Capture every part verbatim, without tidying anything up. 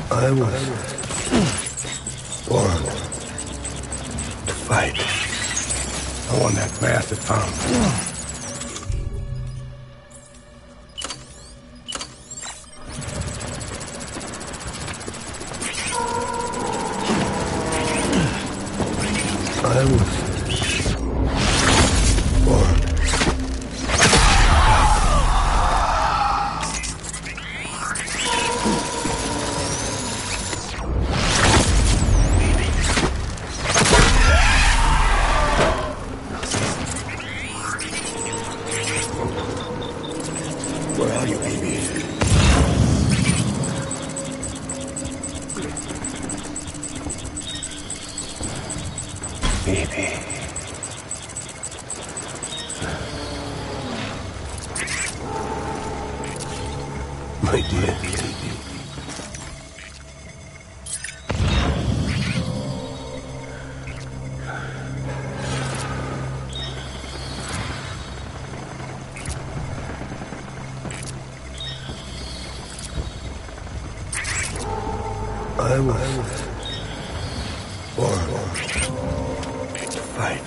I was born to fight. I want that massive pound. I was born. Where are you, baby? Baby. My dear baby. I was born to fight.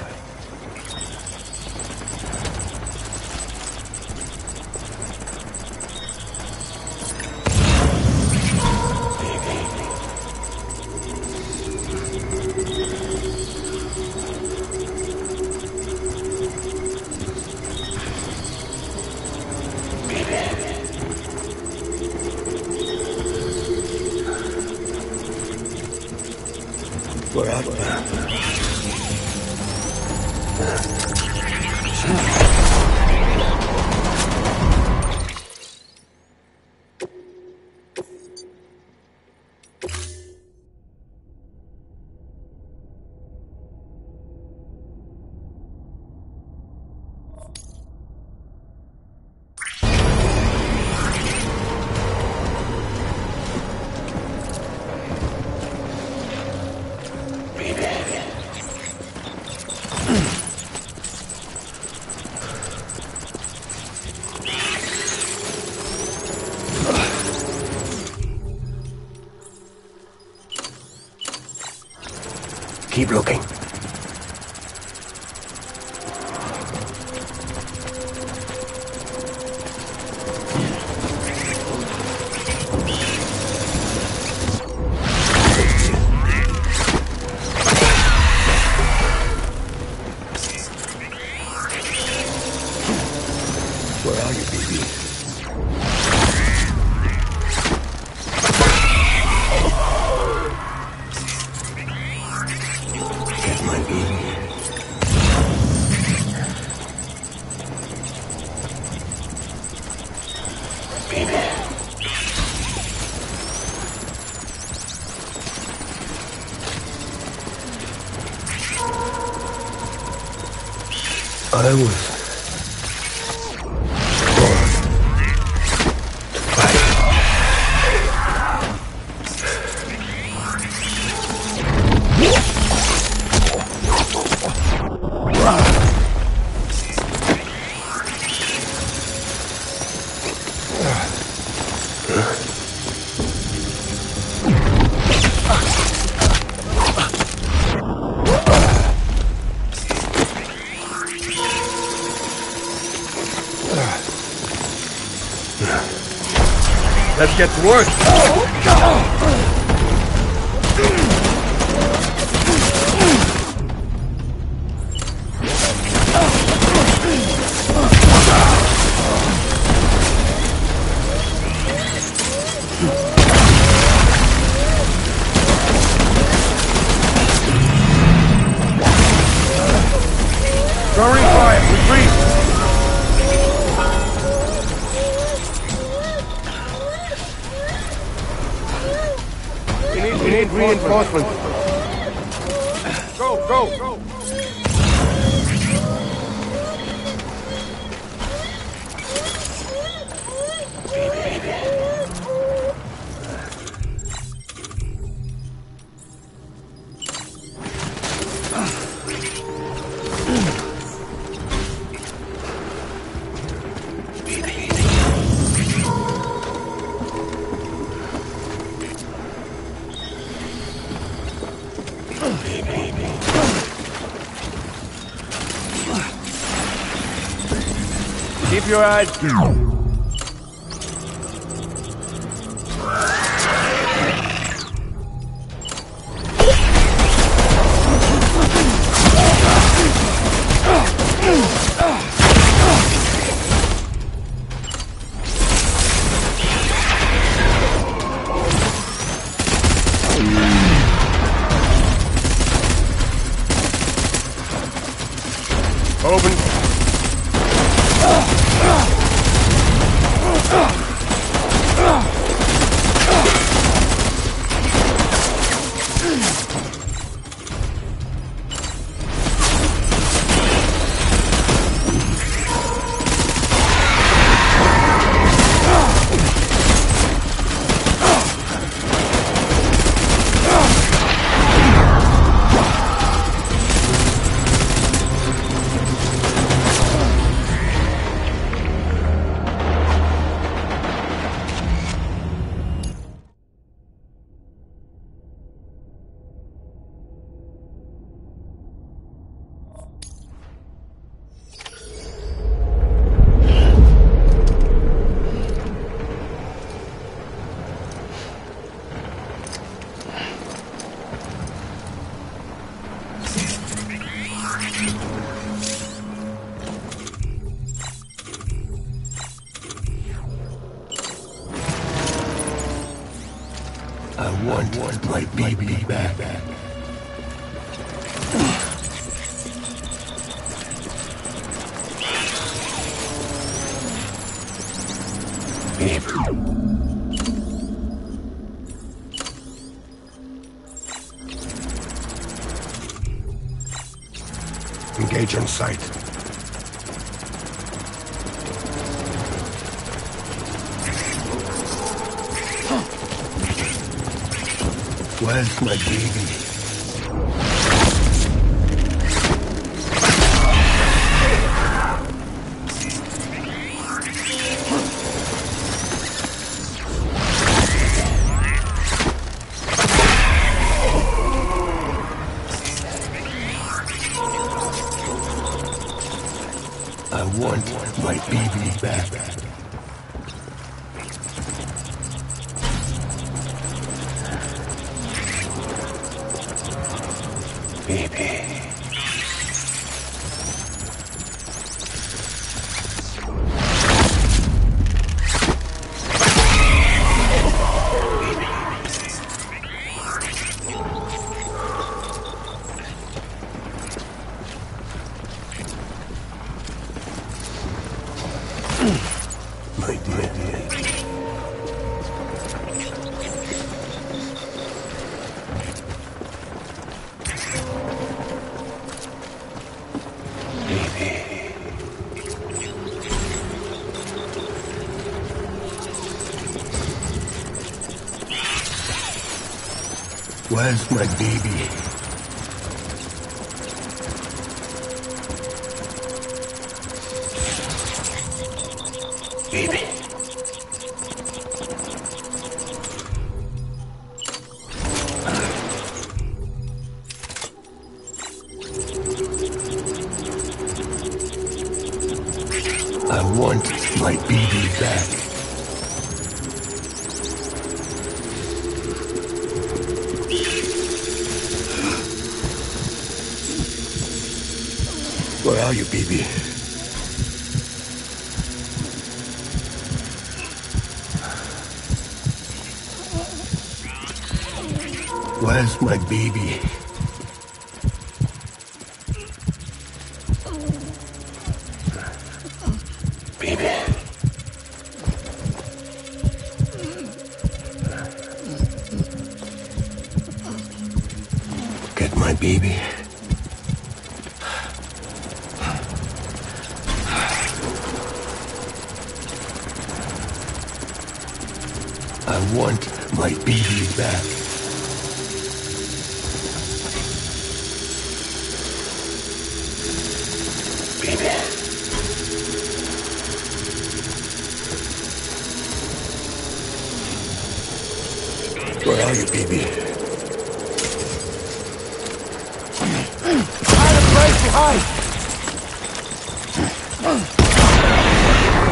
Where are you? Keep looking. Where are you, baby? I was born to fight. Let's get to work. Throwing fire, retreat. We need reinforcements. Go, go, go! Keep your eyes down. Open. I want, want my baby back. Baby. Engage on sight. Where's my baby? I want my baby back. Baby. My dear. Where's my baby? Baby. I want my baby back. Where are you, baby? Where's my baby? Baby. Get my baby. I want my baby back. Baby. Where are you, baby? Find a place to hide!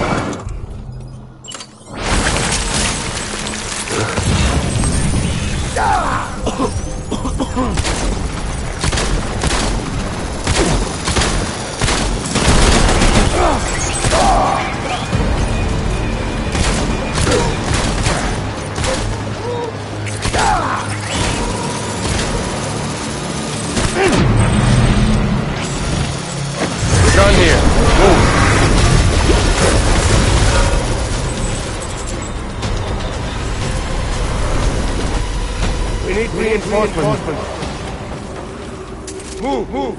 need reinforcements. Move, move.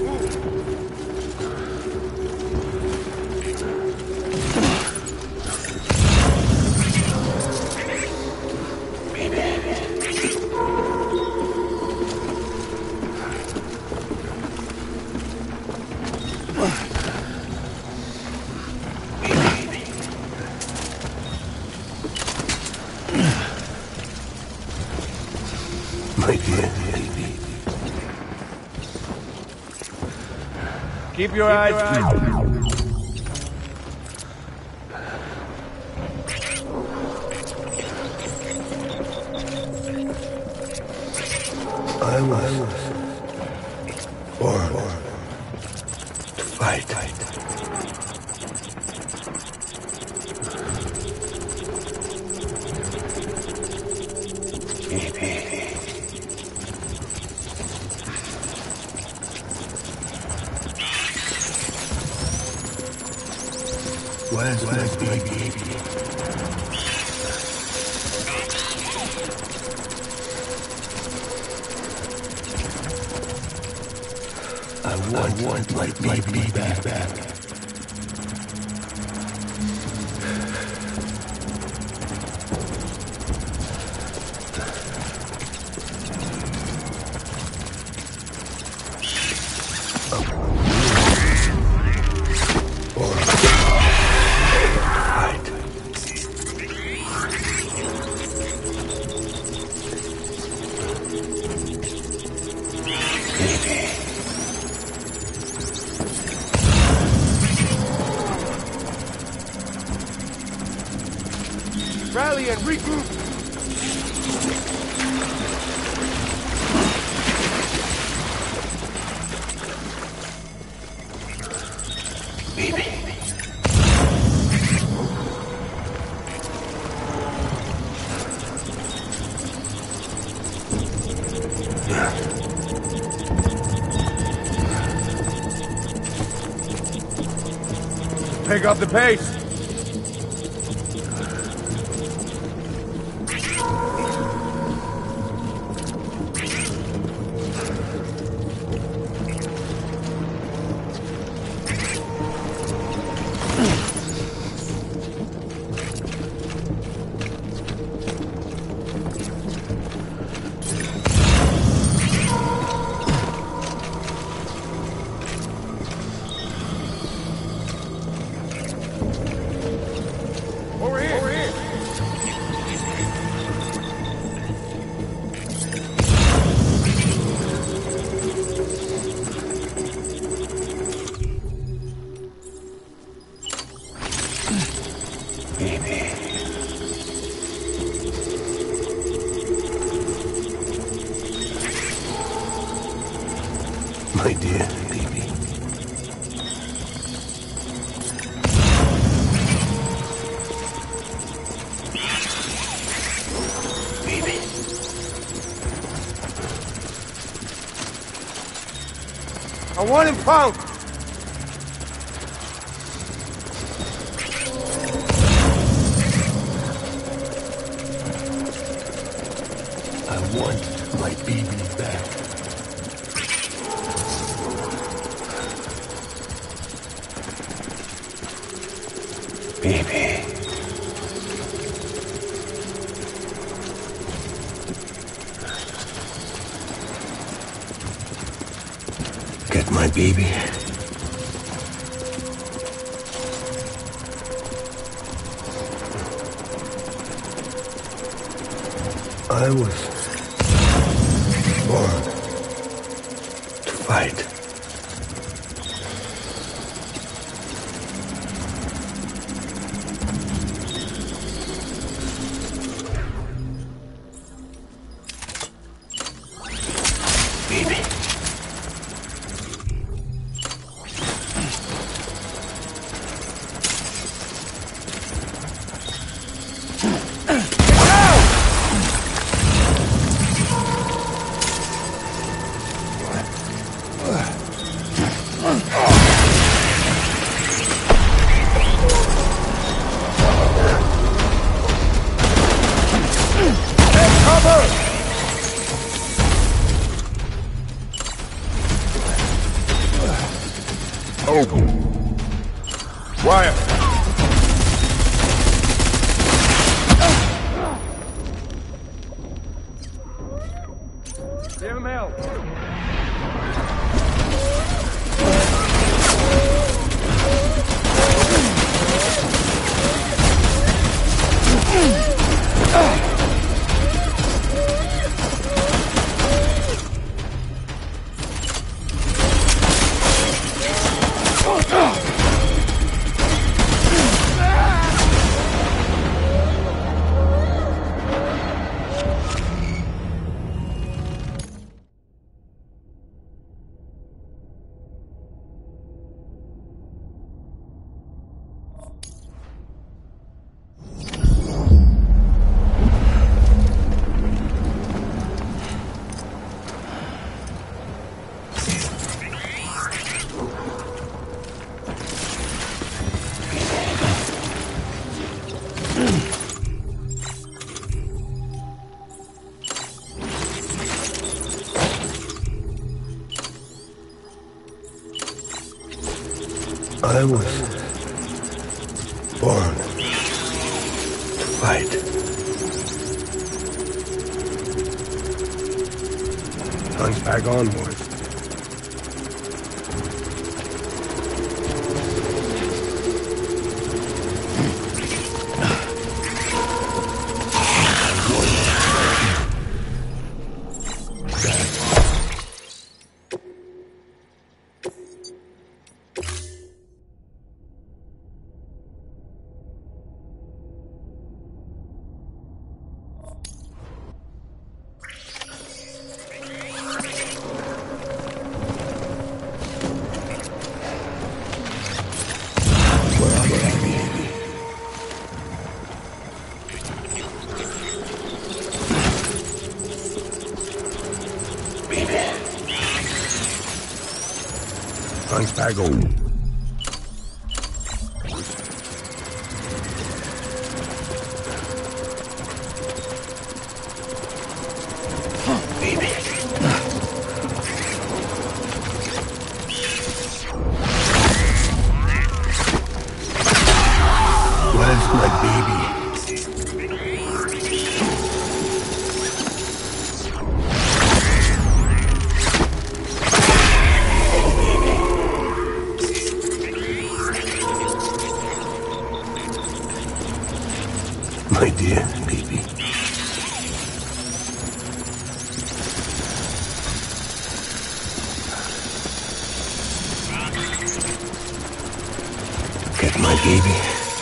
Keep your eyes peeled. I was born to fight. Where's my baby? I want, I want my baby back. back. Rally and regroup! Baby. Pick up the pace! My dear baby. Baby. I want him found! I want my baby back. Baby. Get my baby. I was born to fight. Baby. Ugh. open. Wire. Give him help. I was born to fight. Tongue's back on, boys. Tongue's back on. Baby. Where's my baby? My dear baby. Get my baby.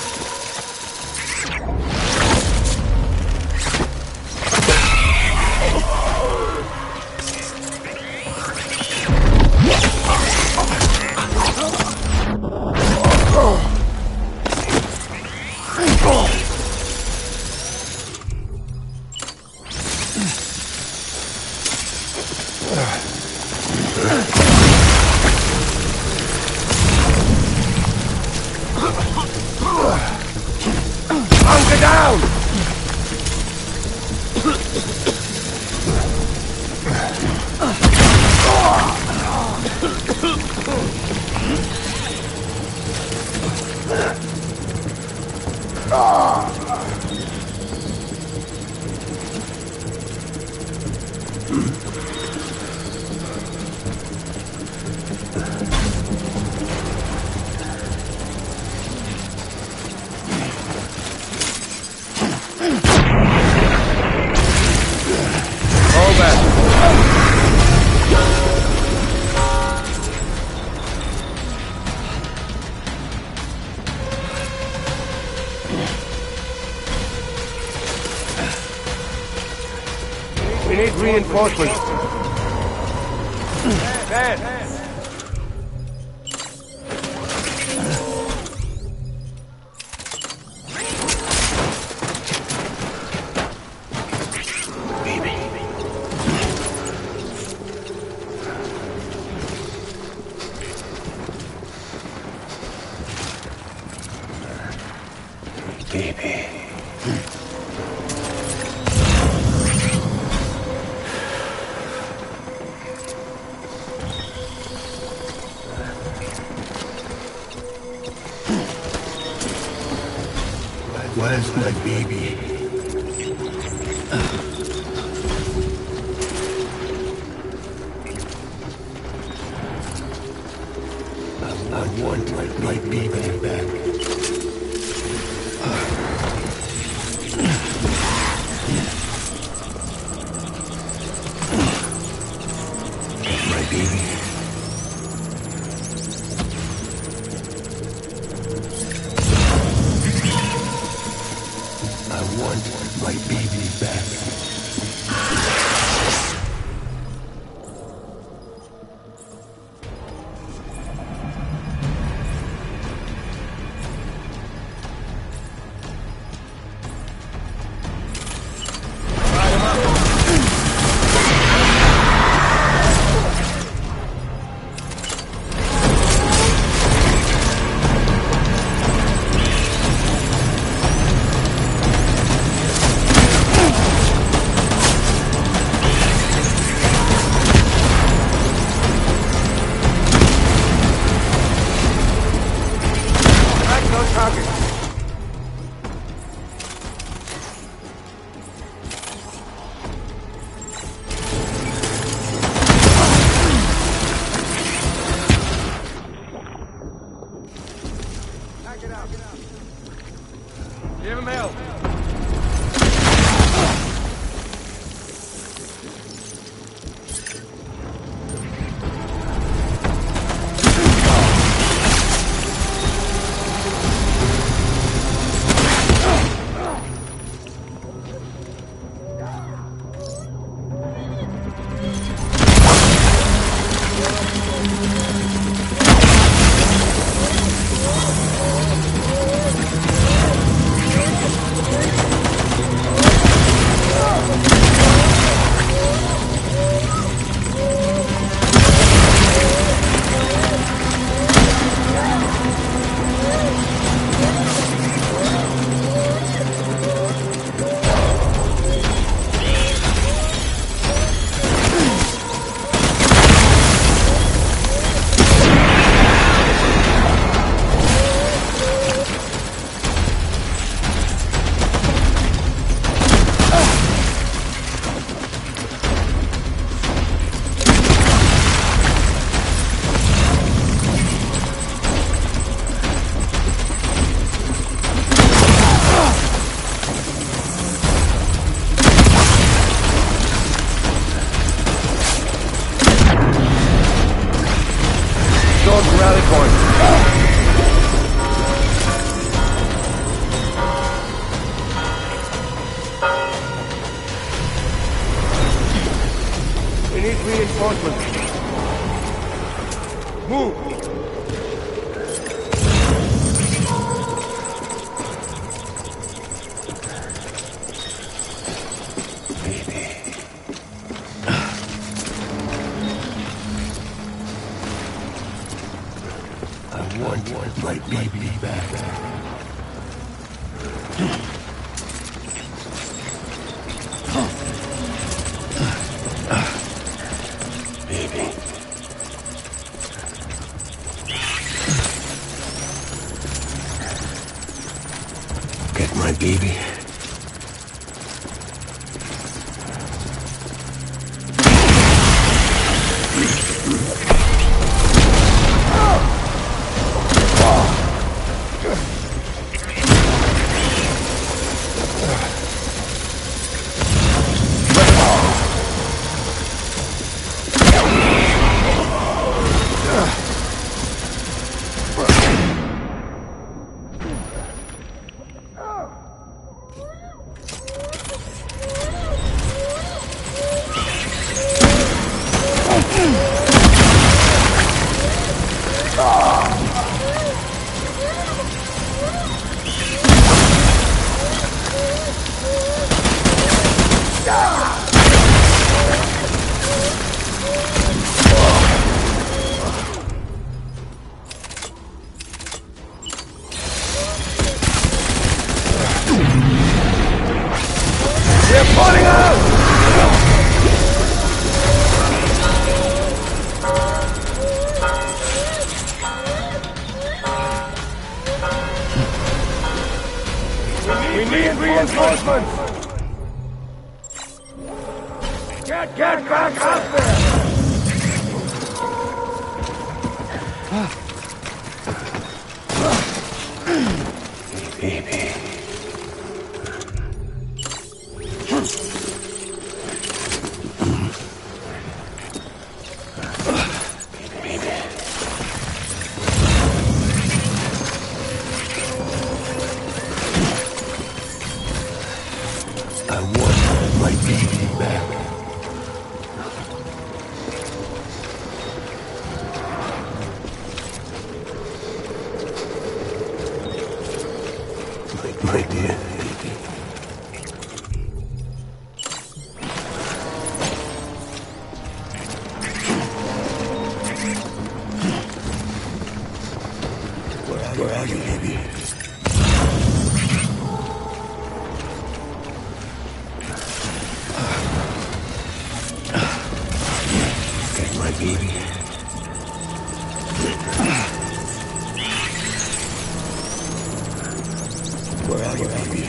Hunker down! We need reinforcements. Dad. Baby. my baby. I want my, my baby back. My baby. I want my baby back. Give him help. My baby back. Baby. Get my baby. reinforcements! Get, get back up there! Baby. I want my baby back. My, my dear baby. Where are, where are you, baby? Baby. Where are you, baby?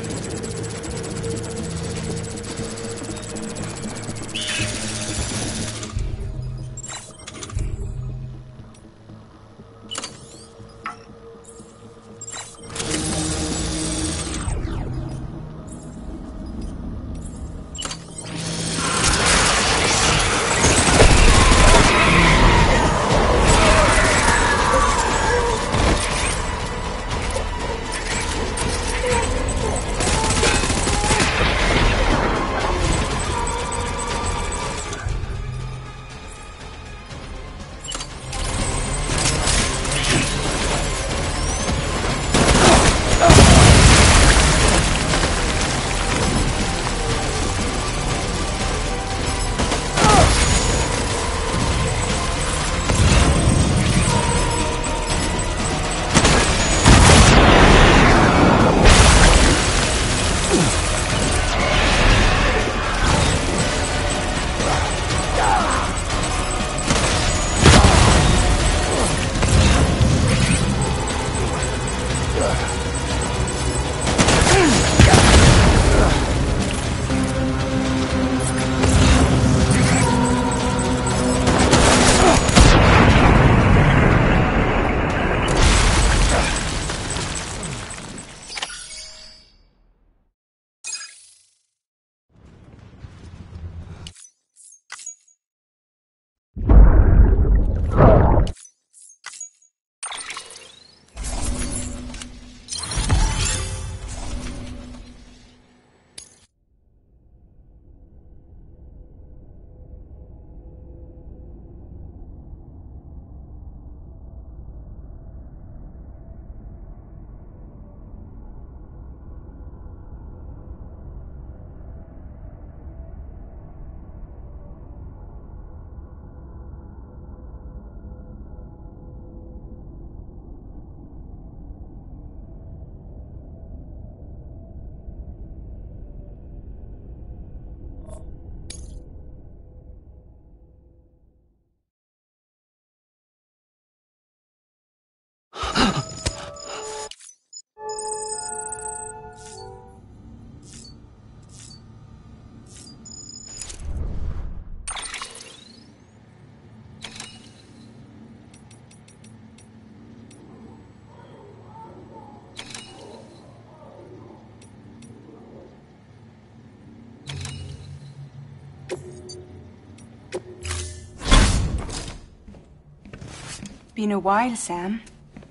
Been a while, Sam.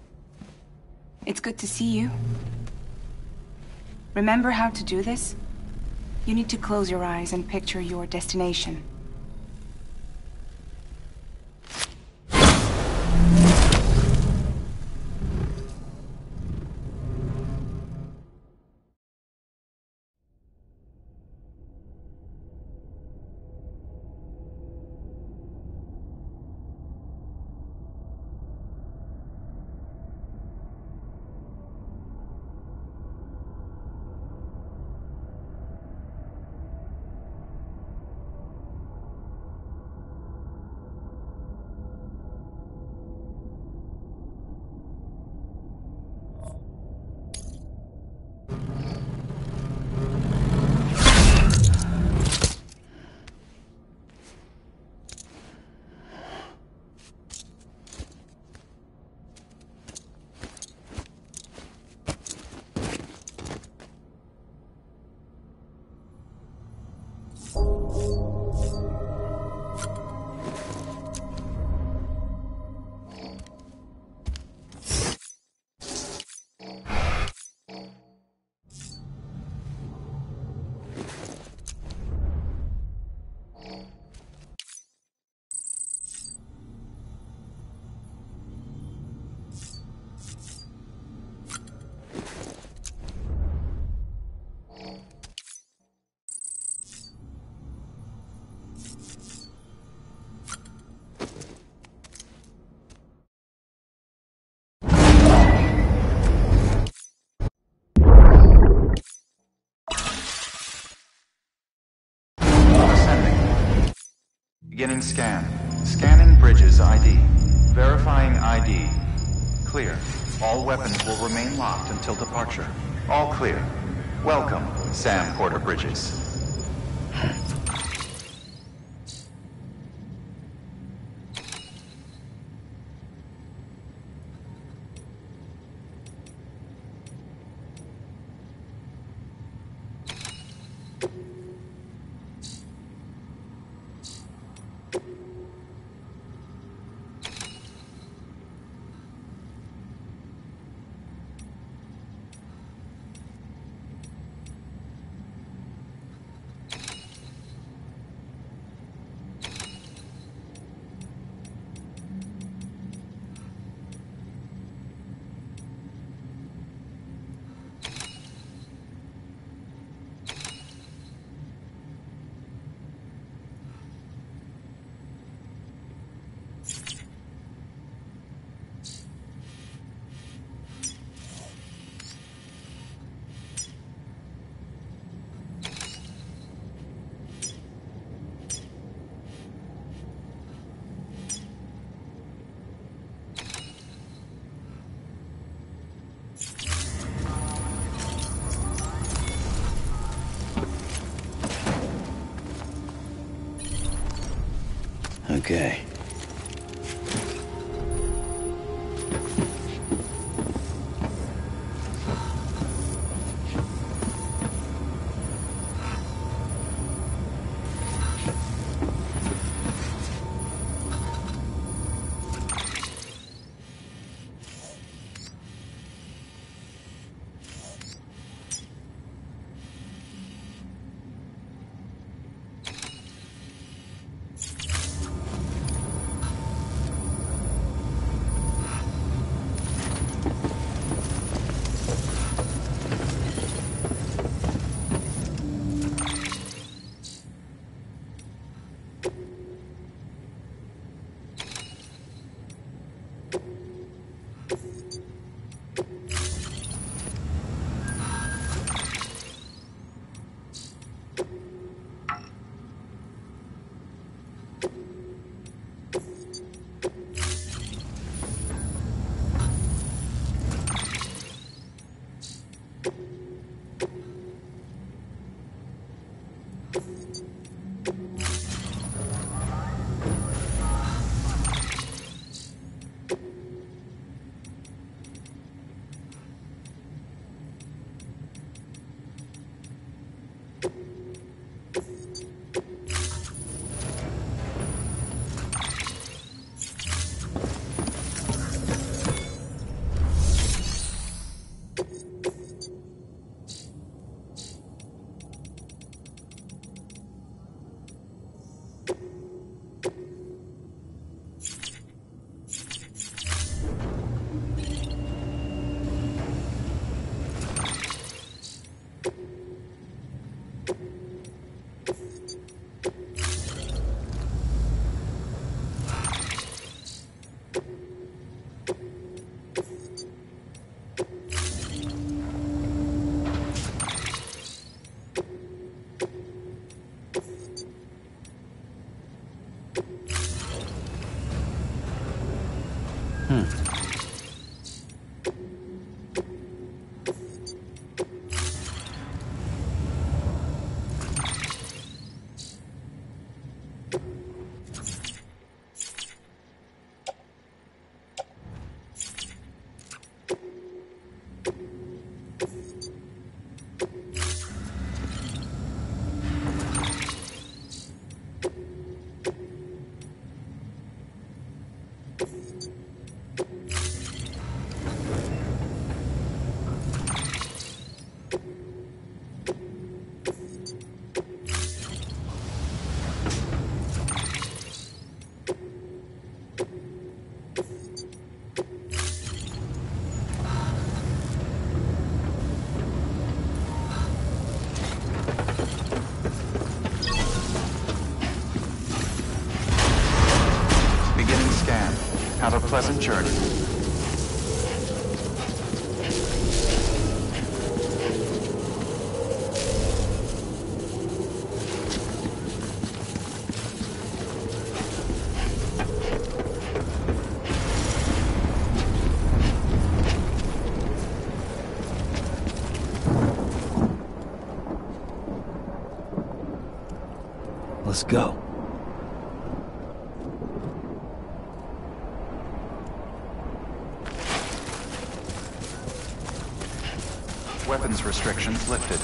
It's good to see you. Remember how to do this? You need to close your eyes and picture your destination. Beginning scan. Scanning bridges I D. Verifying I D. Clear. All weapons will remain locked until departure. All clear. Welcome, Sam Porter Bridges. Okay. Have a pleasant journey. Let's go. Weapons restrictions lifted.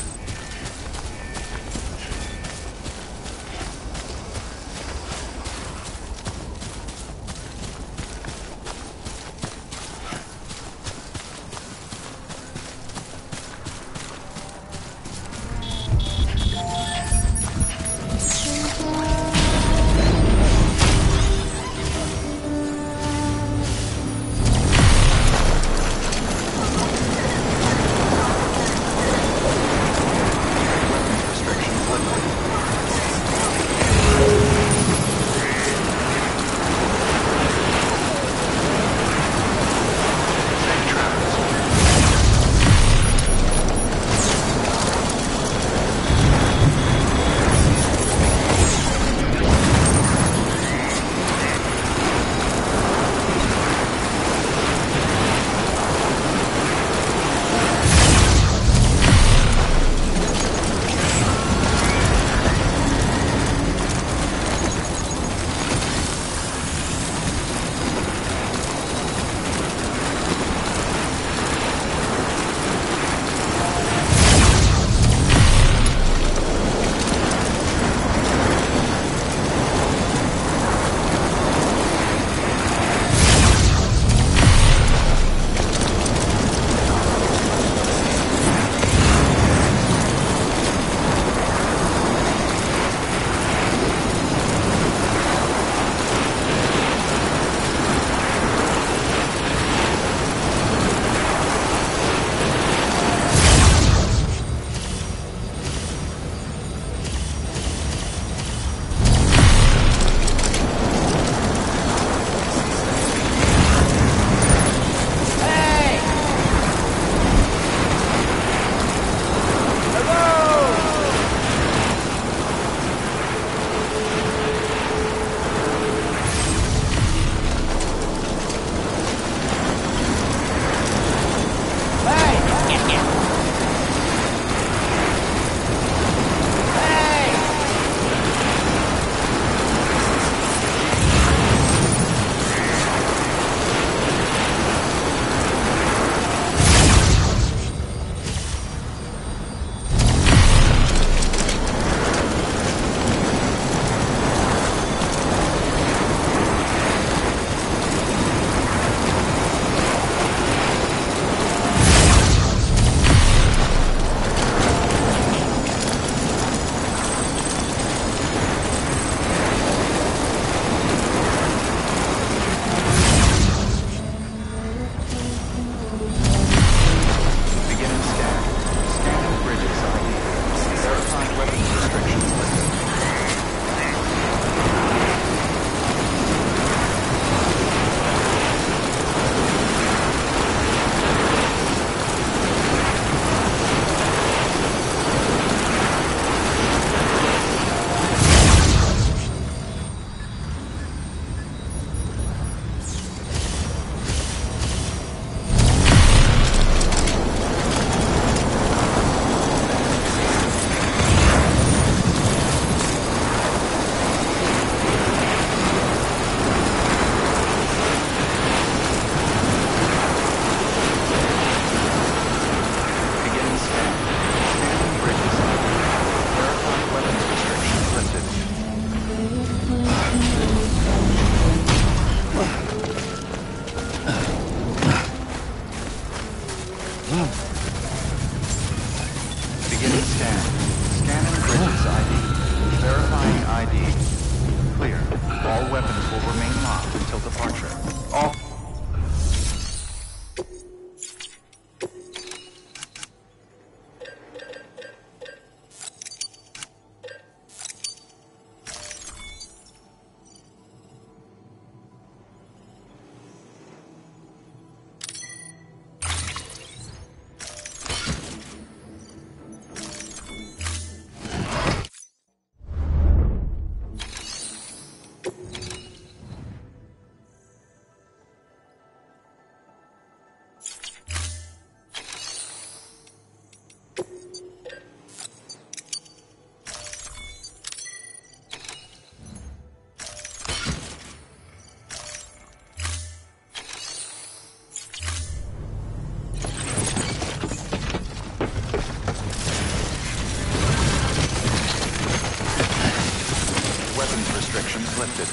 restrictions lifted.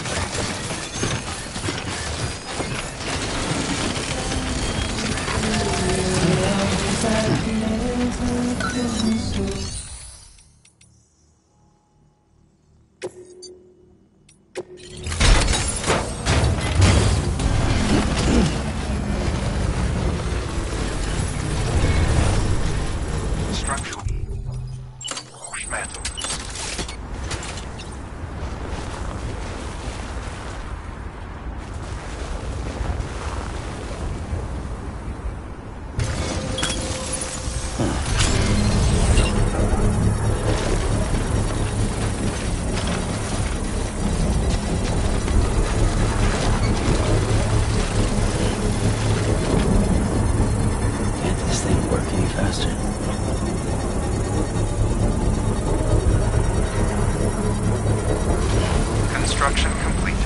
Structure. Dismantle. Can't this thing work any faster? Construction complete.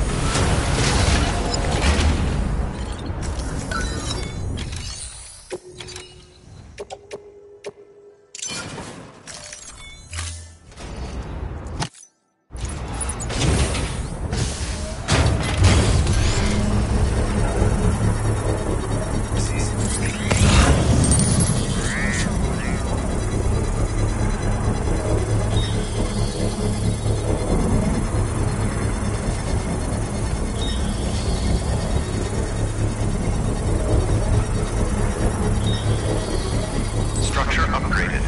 Structure upgraded.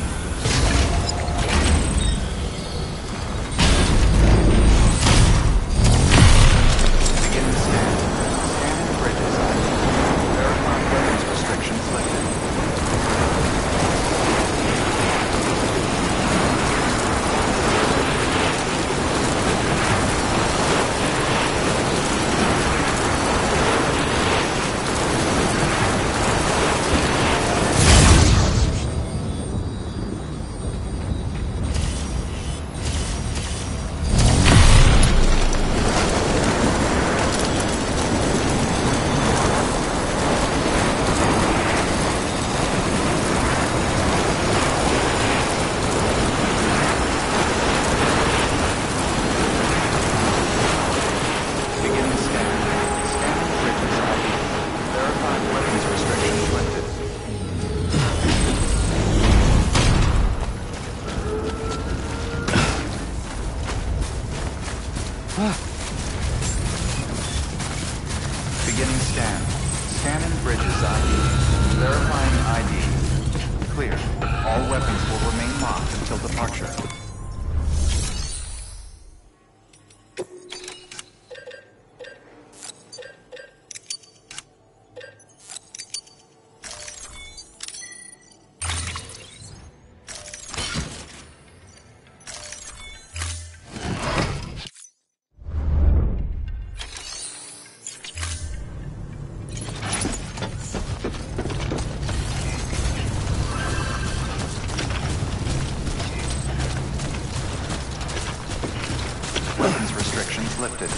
Begin scan. Scanning bridges. Verify weapons restrictions lifted. Begin scan. Scanning bridges I D. Verify weapons restrictions lifted. Beginning scan. Scanning bridges I D. Verifying I D. Clear. All weapons will remain locked until departure. Weapons restrictions lifted.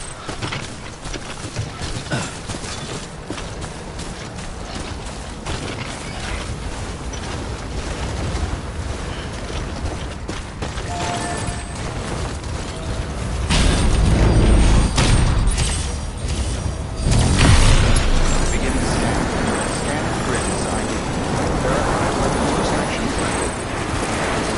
Beginning scan. Scanning bridges I D. Verify weapons restrictions lifted.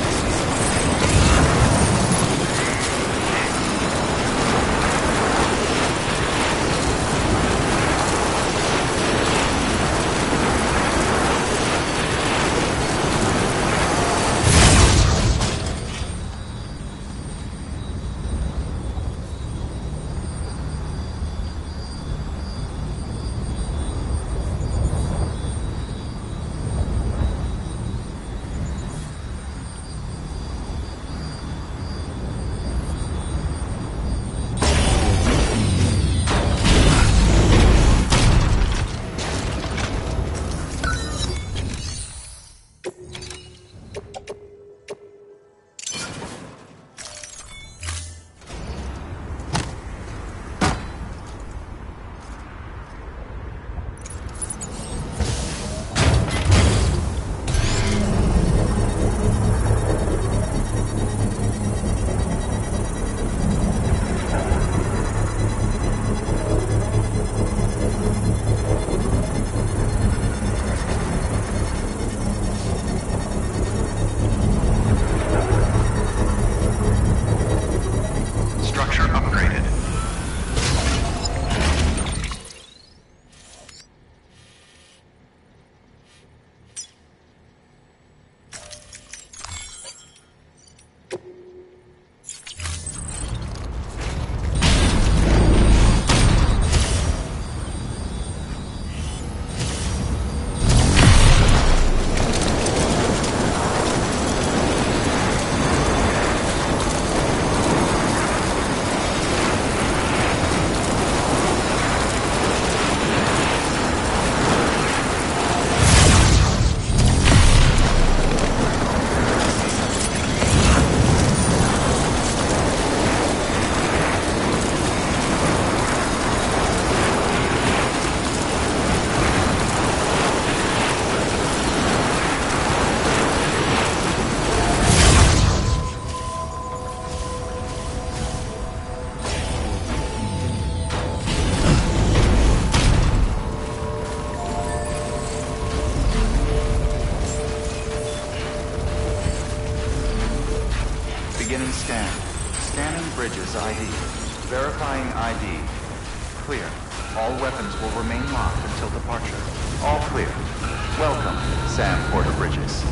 Verifying I D. Clear. All weapons will remain locked until departure. All clear. Welcome, Sam Porter Bridges.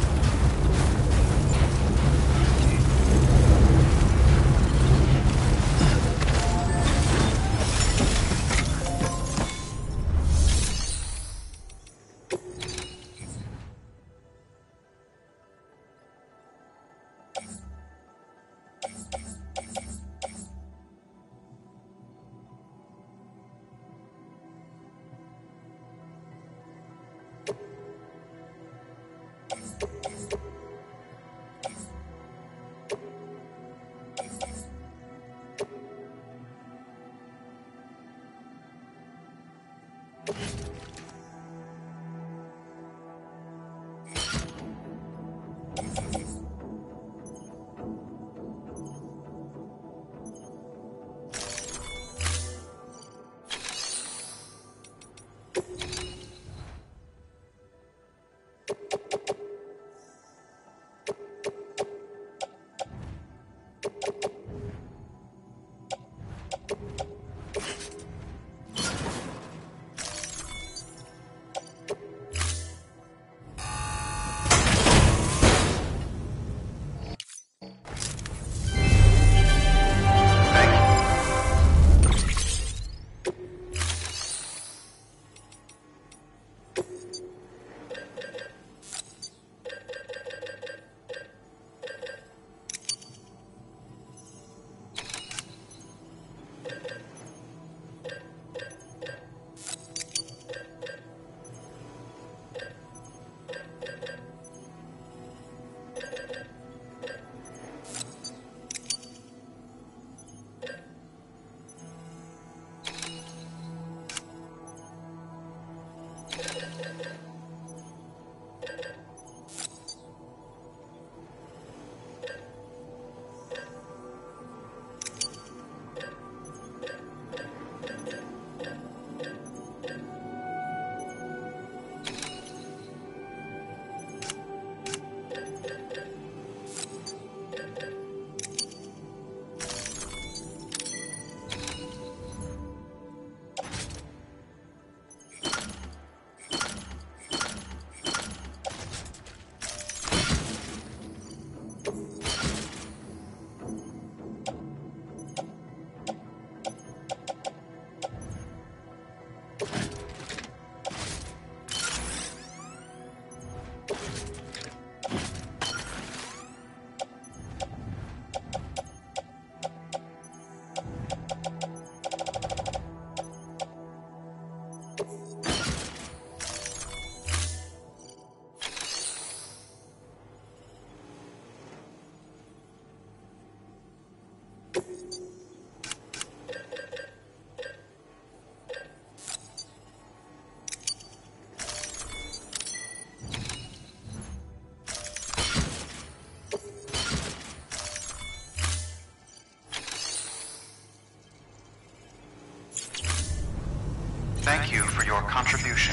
Thank you for your contribution.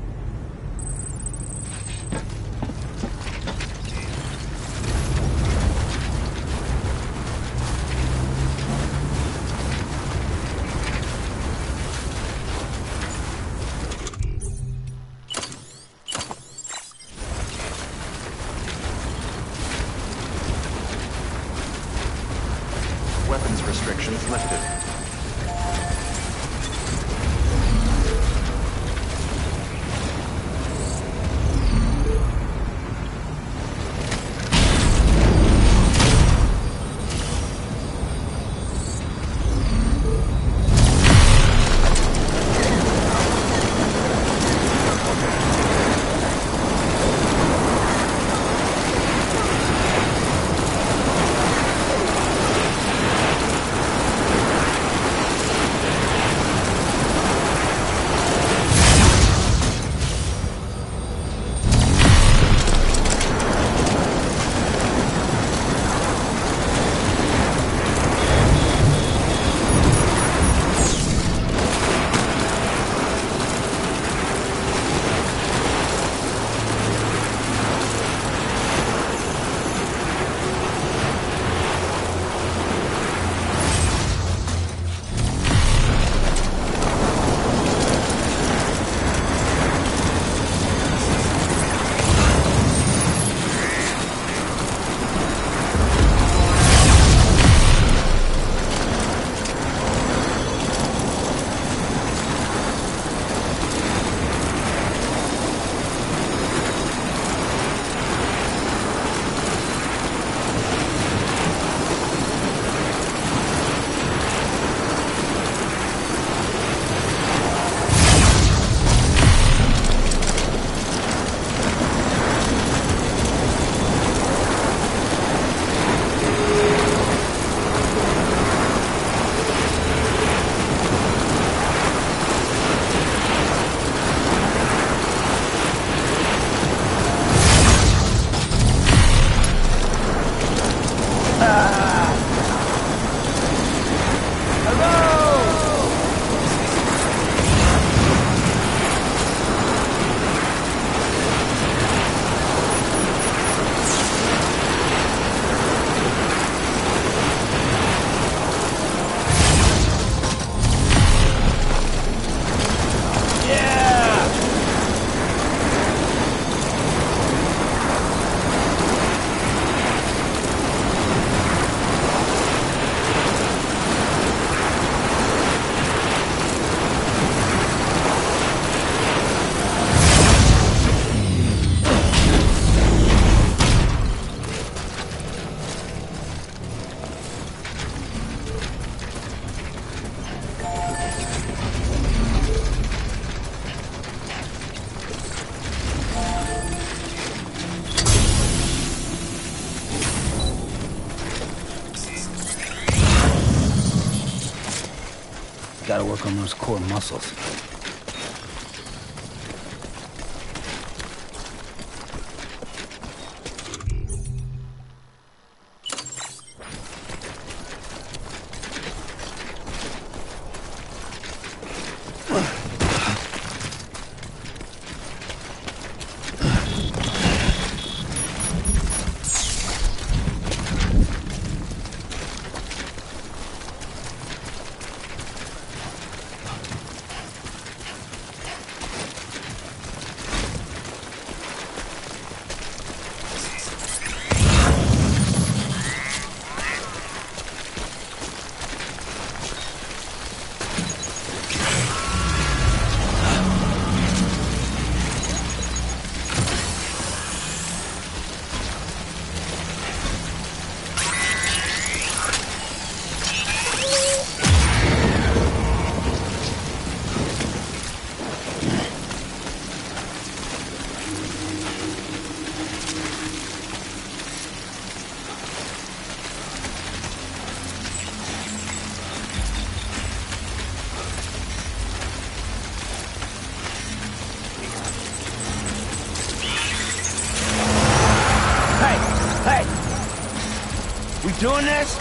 Weapons restrictions lifted. Gotta work on those core muscles. Doing this?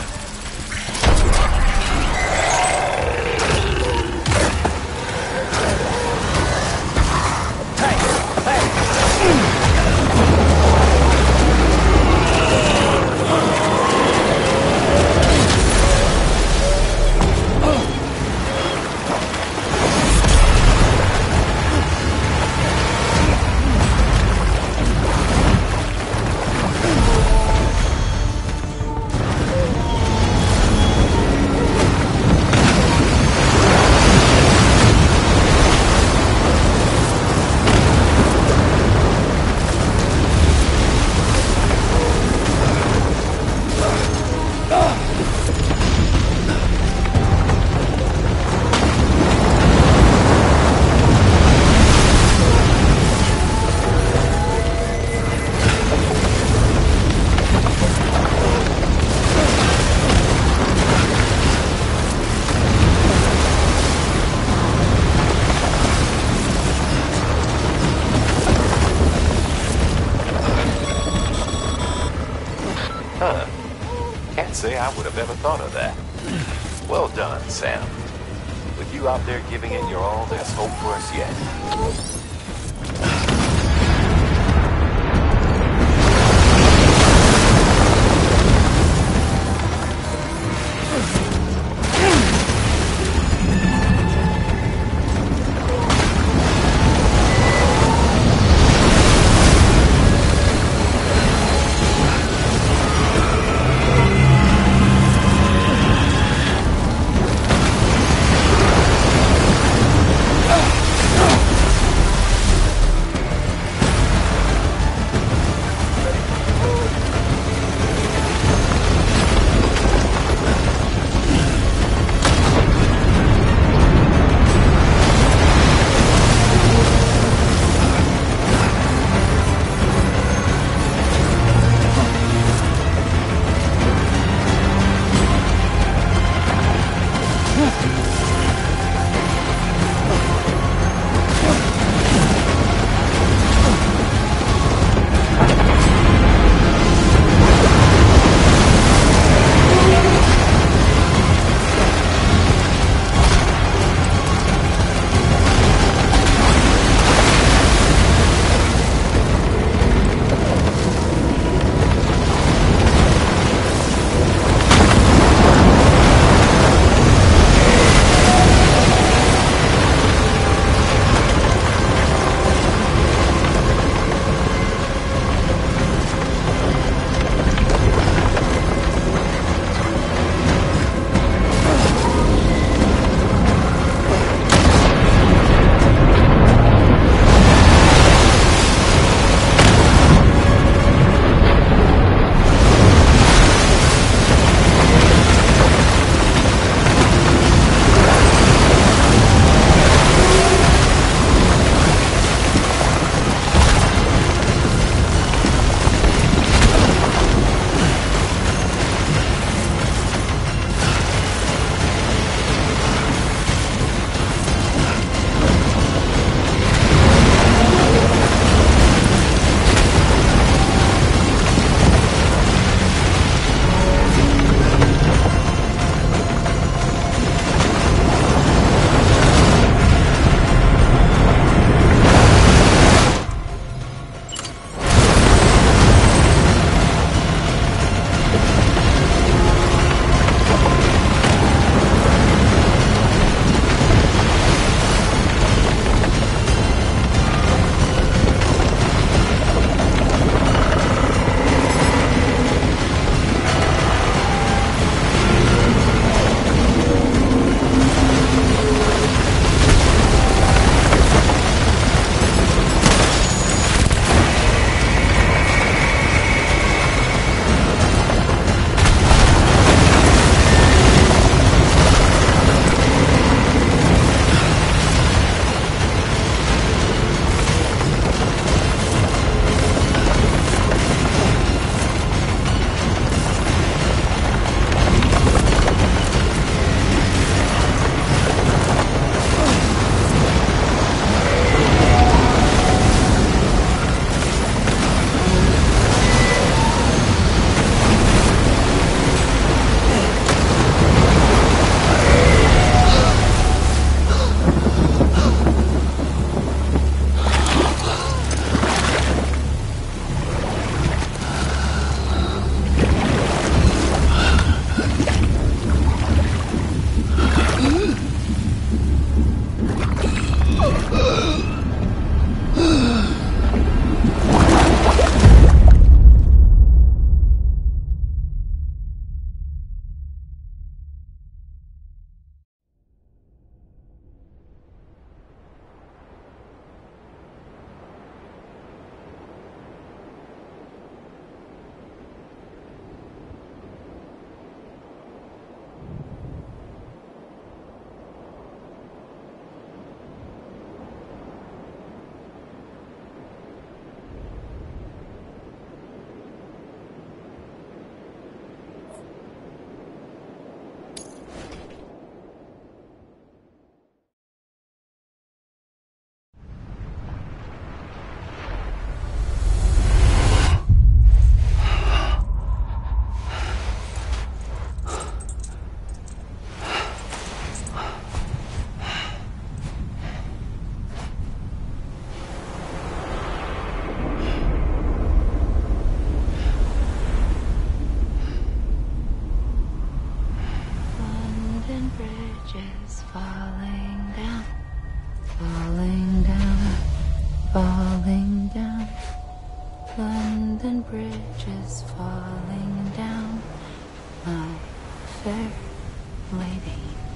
Say I would have ever thought of that. Well done, Sam. With you out there giving it your all, there's hope for us yet. bridges falling down, falling down, falling down. London Bridge is falling down, my fair lady.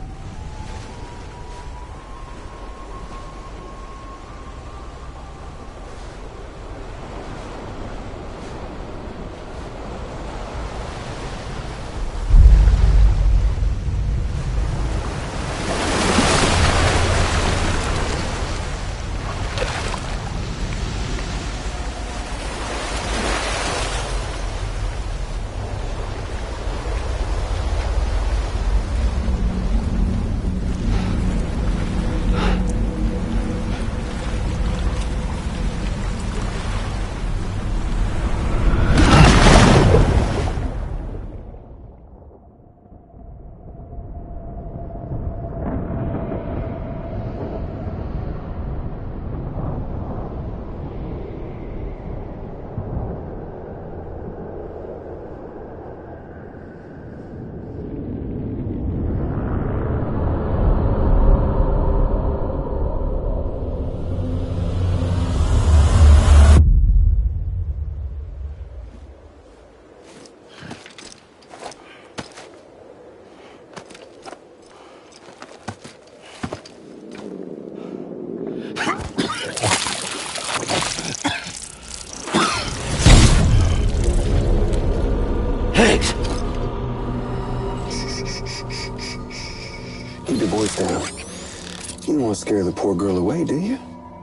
Keep your voice down. You don't want to scare the poor girl away, do you?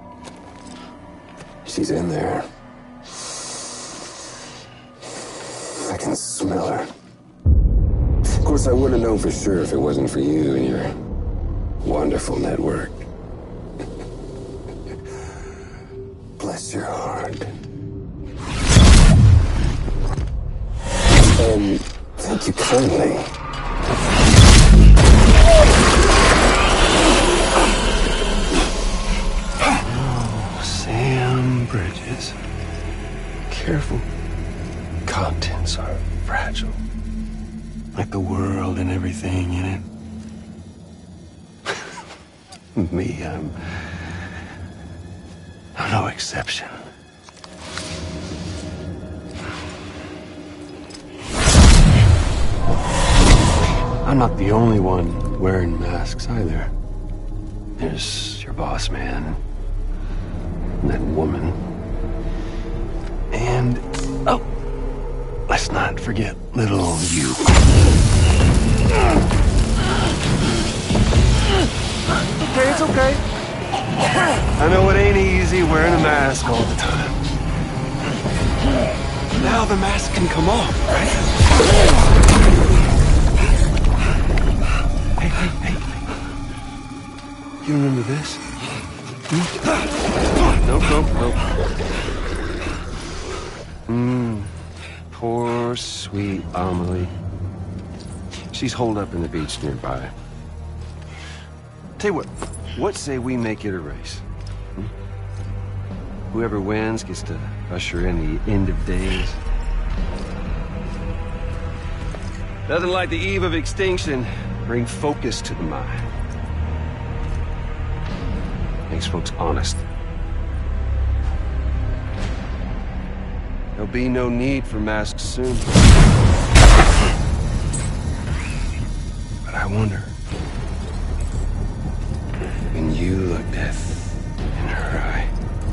She's in there. I can smell her. Of course, I wouldn't have known for sure if it wasn't for you and your wonderful network. Bless your heart. And thank you kindly. Oh, Sam Bridges. Careful. Contents are fragile. Like the world and everything in it. Me, I'm... I'm no exception. I'm not the only one wearing masks either. There's your boss man, and that woman, and, oh, let's not forget little you. Okay, it's okay. I know it ain't easy wearing a mask all the time. Now the mask can come off, right? Hey, hey, hey. You remember this? Hmm? Nope, nope, nope. Mmm. Poor, sweet Amelie. She's holed up in the beach nearby. Tell you what, what say we make it a race? Hmm? Whoever wins gets to usher in the end of days. Nothing like the eve of extinction. Bring focus to the mind. Makes folks honest. There'll be no need for masks soon. But I wonder, when you look death in her eye,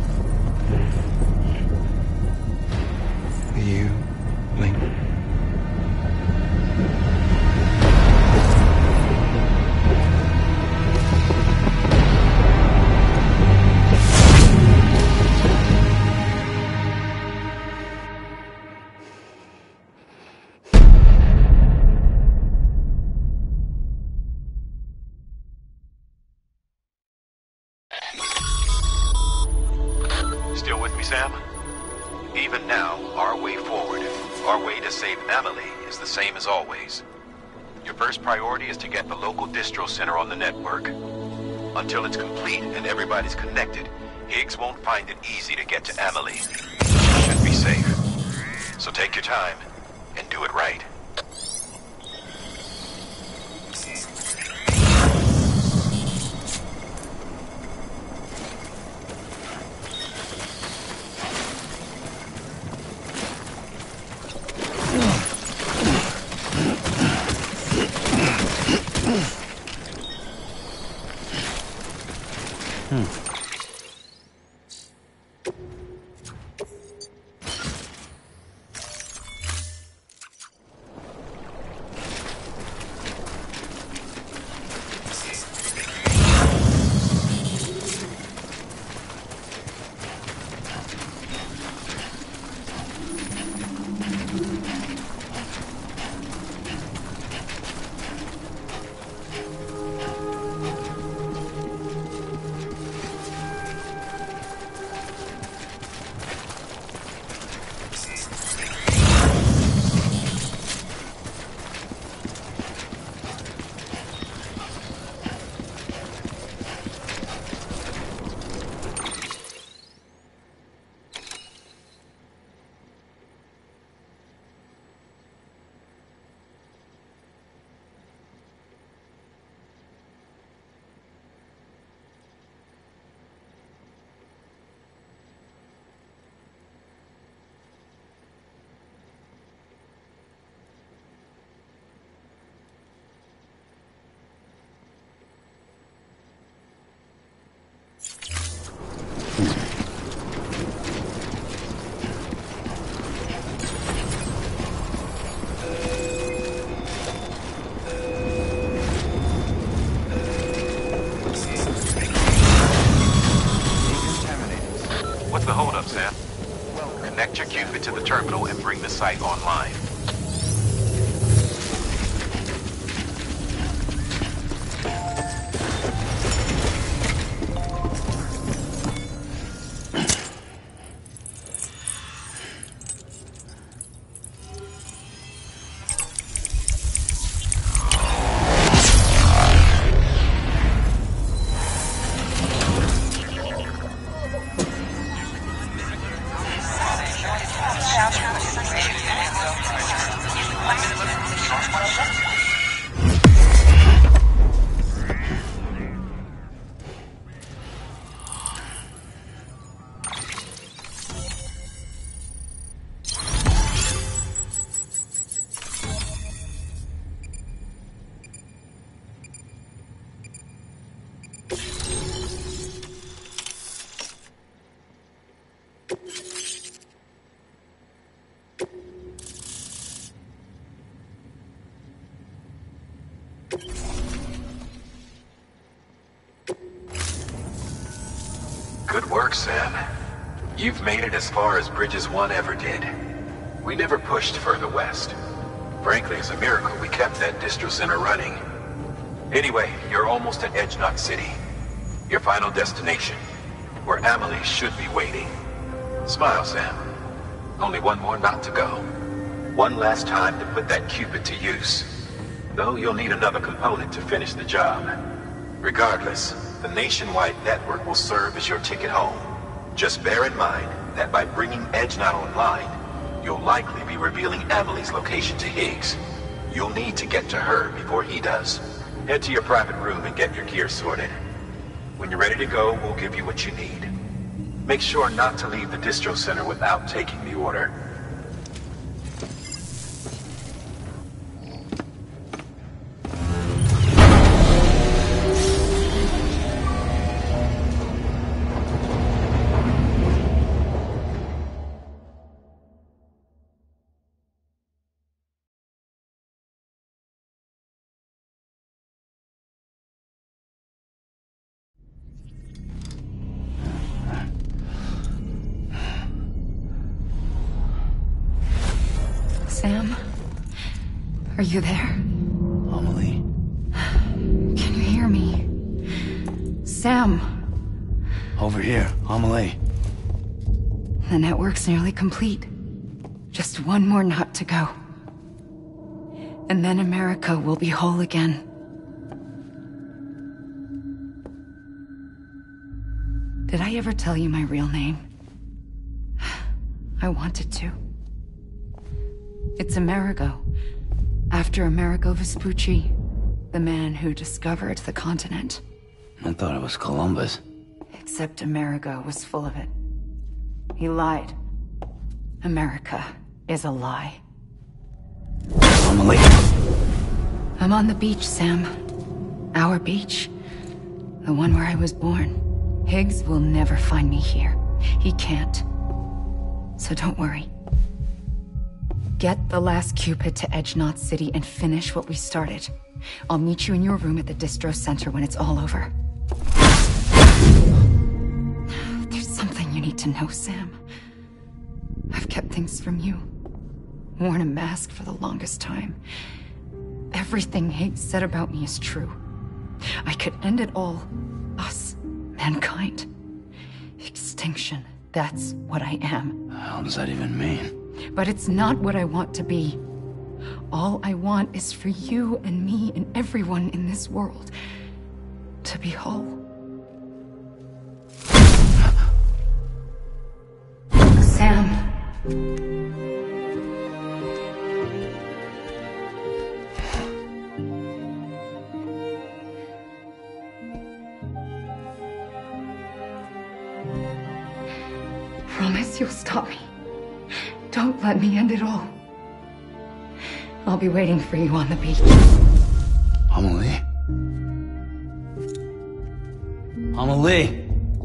will you blink? Still with me, Sam? Even now, our way forward, our way to save Amelie, is the same as always. Your first priority is to get the local distro center on the network. Until it's complete and everybody's connected, Higgs won't find it easy to get to Amelie. She should be safe. So take your time and do it right. What's the holdup, Sam? Connect your Cupid to the terminal and bring the site online. Good work, Sam. You've made it as far as Bridges one ever did. We never pushed further west. Frankly, it's a miracle we kept that distro center running. Anyway, you're almost at Edge Knot City. Your final destination, where Amelie should be waiting. Smile, Sam. Only one more knot to go. One last time to put that Cupid to use. Though you'll need another component to finish the job. Regardless, the nationwide network will serve as your ticket home. Just bear in mind that by bringing Edge Knot online, you'll likely be revealing Amelie's location to Higgs. You'll need to get to her before he does. Head to your private room and get your gear sorted. When you're ready to go, we'll give you what you need. Make sure not to leave the distro center without taking the order. Sam? Are you there? Amelie. Can you hear me? Sam! Over here, Amelie. The network's nearly complete. Just one more knot to go. And then America will be whole again. Did I ever tell you my real name? I wanted to. It's Amerigo, after Amerigo Vespucci, the man who discovered the continent. I thought it was Columbus. Except Amerigo was full of it. He lied. America is a lie. Amelie. I'm on the beach, Sam. Our beach. The one where I was born. Higgs will never find me here. He can't. So don't worry. Get the last Cupid to Edge Knot City and finish what we started. I'll meet you in your room at the distro center when it's all over. There's something you need to know, Sam. I've kept things from you. Worn a mask for the longest time. Everything Higgs said about me is true. I could end it all. Us. Mankind. Extinction. That's what I am. The hell does that even mean? But it's not what I want to be. All I want is for you and me and everyone in this world to be whole. Sam. Promise you'll stop me. Don't let me end it all. I'll be waiting for you on the beach. Amelie? Amelie!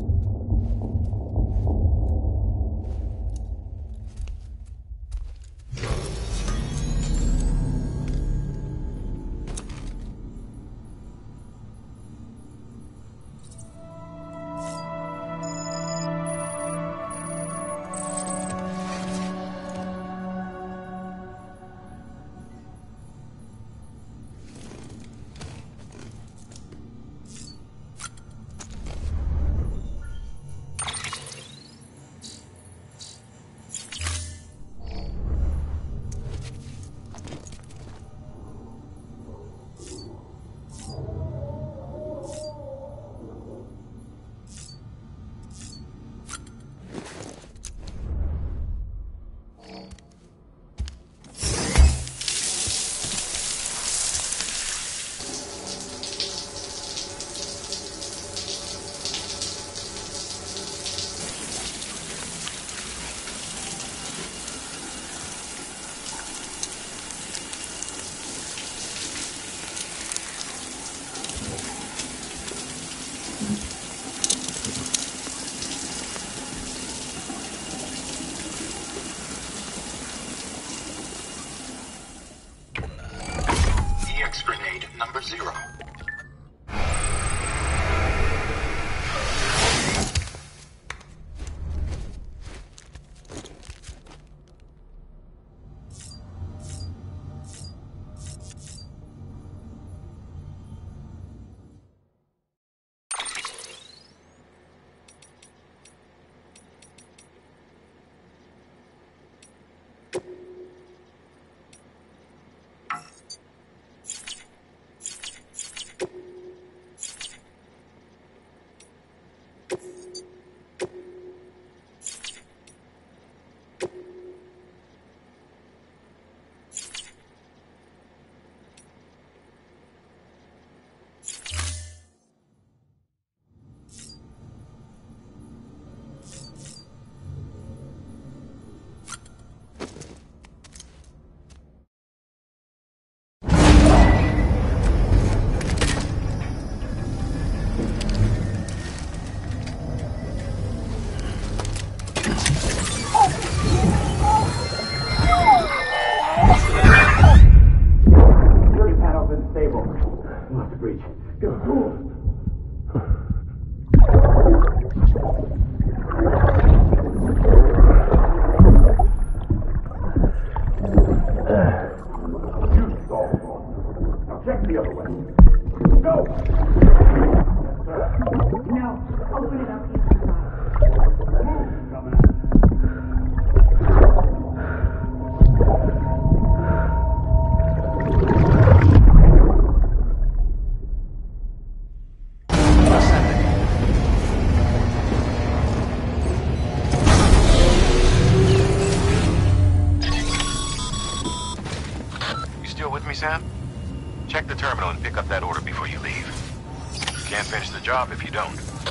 Check the terminal and pick up that order before you leave. You can't finish the job if you don't.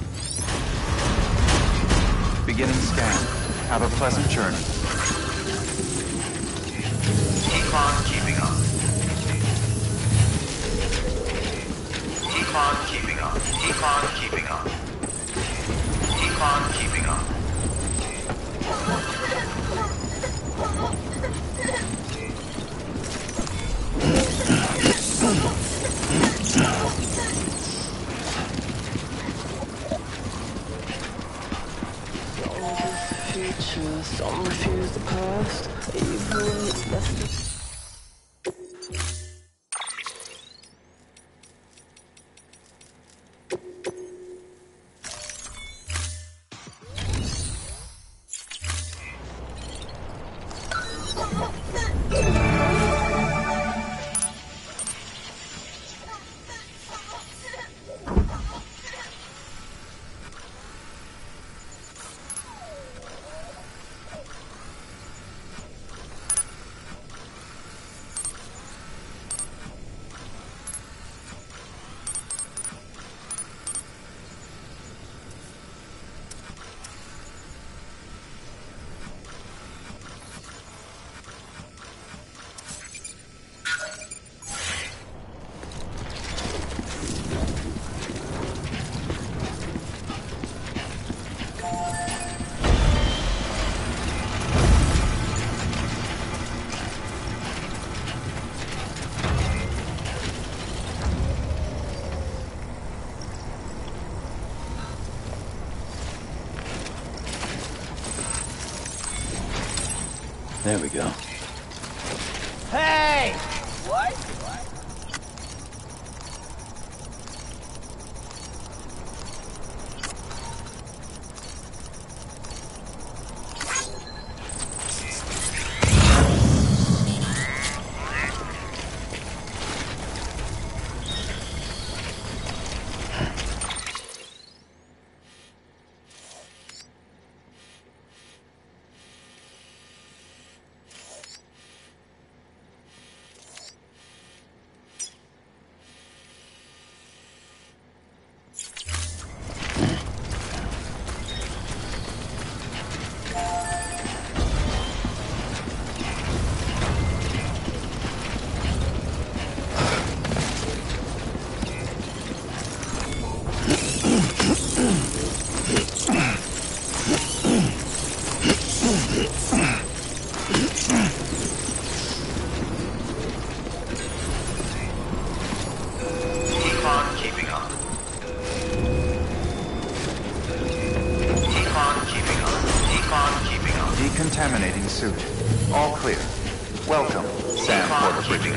Beginning scan. Have a pleasant journey. Keep on keeping on. Keep on keeping on. Keep on keeping on. future. Some refuse the past, even when it's left. There we go. Hey! What? Decontaminating suit. All clear. Welcome, Sam Porter Bridges.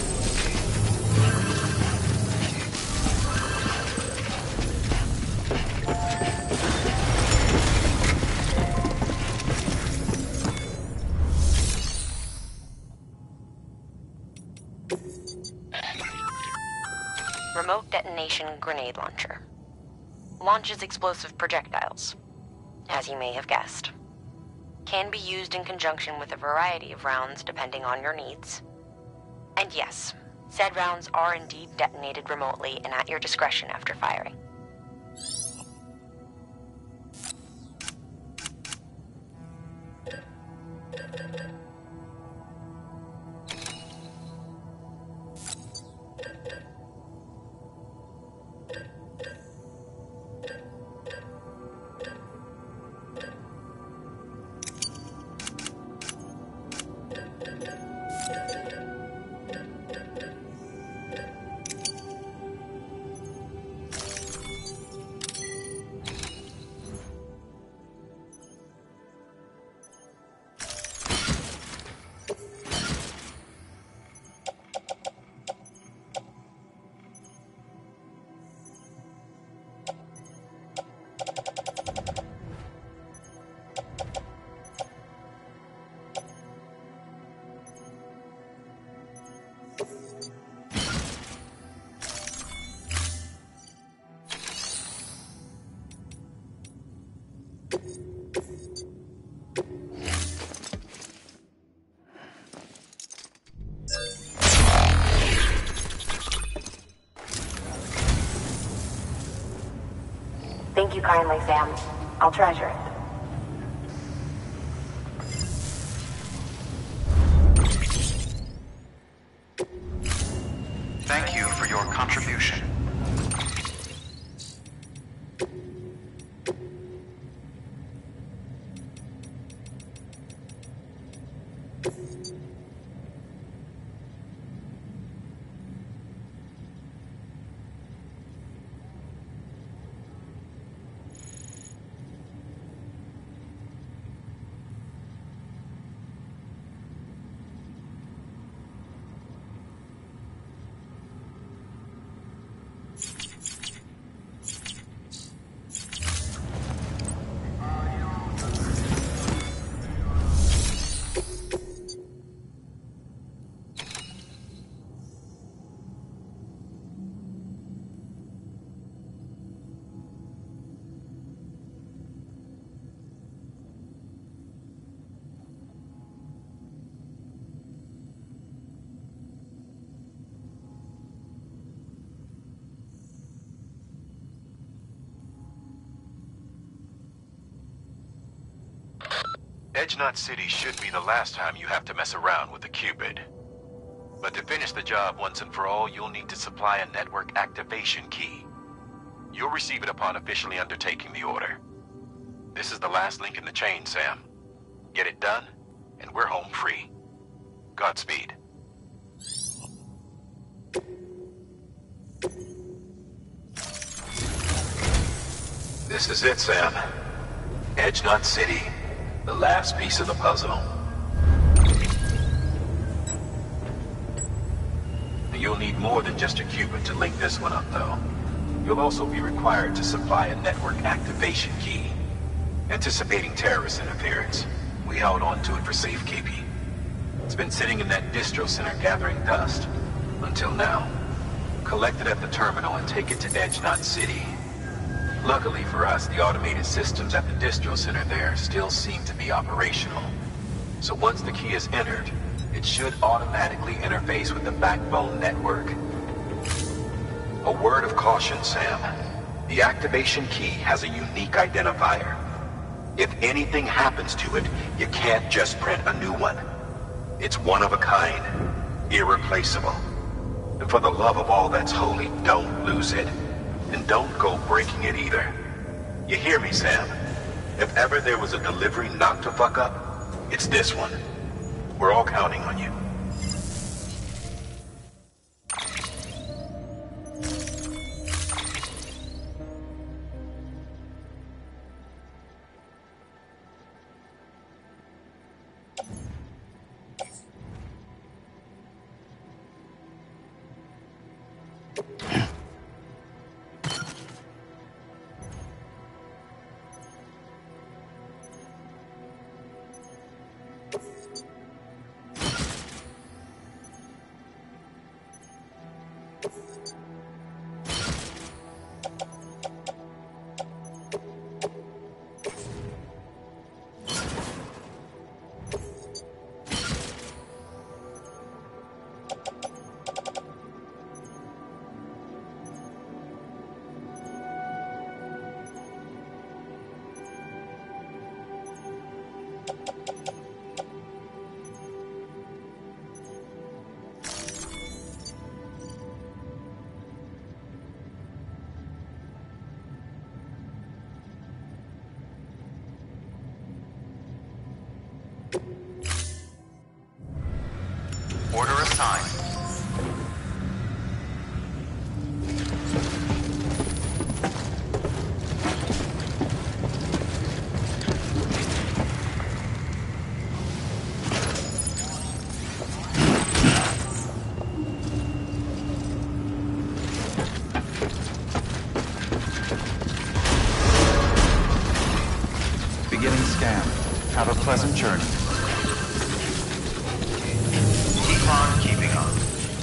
Remote detonation grenade launcher. Launches explosive projectiles, as you may have guessed. Can be used in conjunction with a variety of rounds depending on your needs. And yes, said rounds are indeed detonated remotely and at your discretion after firing. Thank you kindly, Sam. I'll treasure it. Thank you for your contribution. Edge Knot City should be the last time you have to mess around with the Cupid. But to finish the job once and for all, you'll need to supply a network activation key. You'll receive it upon officially undertaking the order. This is the last link in the chain, Sam. Get it done, and we're home free. Godspeed. This is it, Sam. Edge Knot City. The last piece of the puzzle. You'll need more than just a Cupid to link this one up, though. You'll also be required to supply a network activation key. Anticipating terrorist interference, we held on to it for safekeeping. It's been sitting in that distro center gathering dust. Until now. Collect it at the terminal and take it to Edge Knot City. Luckily for us, the automated systems at the distro center there still seem to be operational. So once the key is entered, it should automatically interface with the backbone network. A word of caution, Sam. The activation key has a unique identifier. If anything happens to it, you can't just print a new one. It's one of a kind, irreplaceable. And for the love of all that's holy, don't lose it. And don't go breaking it either. You hear me, Sam? If ever there was a delivery not to fuck up, it's this one. We're all counting on you. Order assigned. Beginning scan. Have a pleasant journey. Keep on keeping on.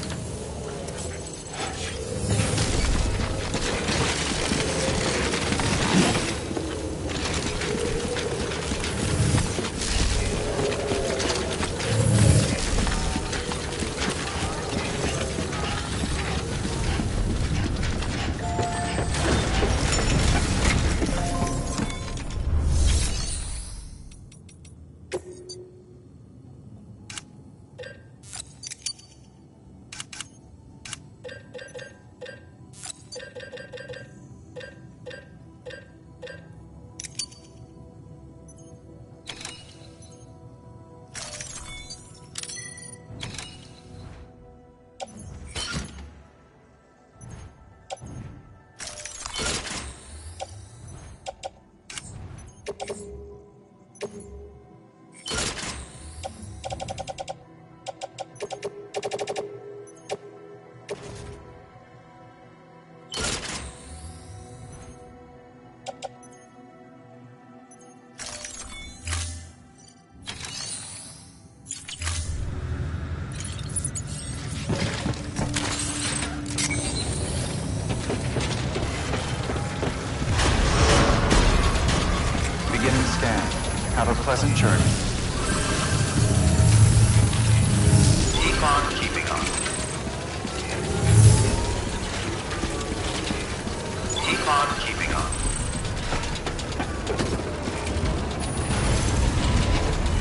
Have a pleasant journey. Keep on keeping on. Keep on keeping on.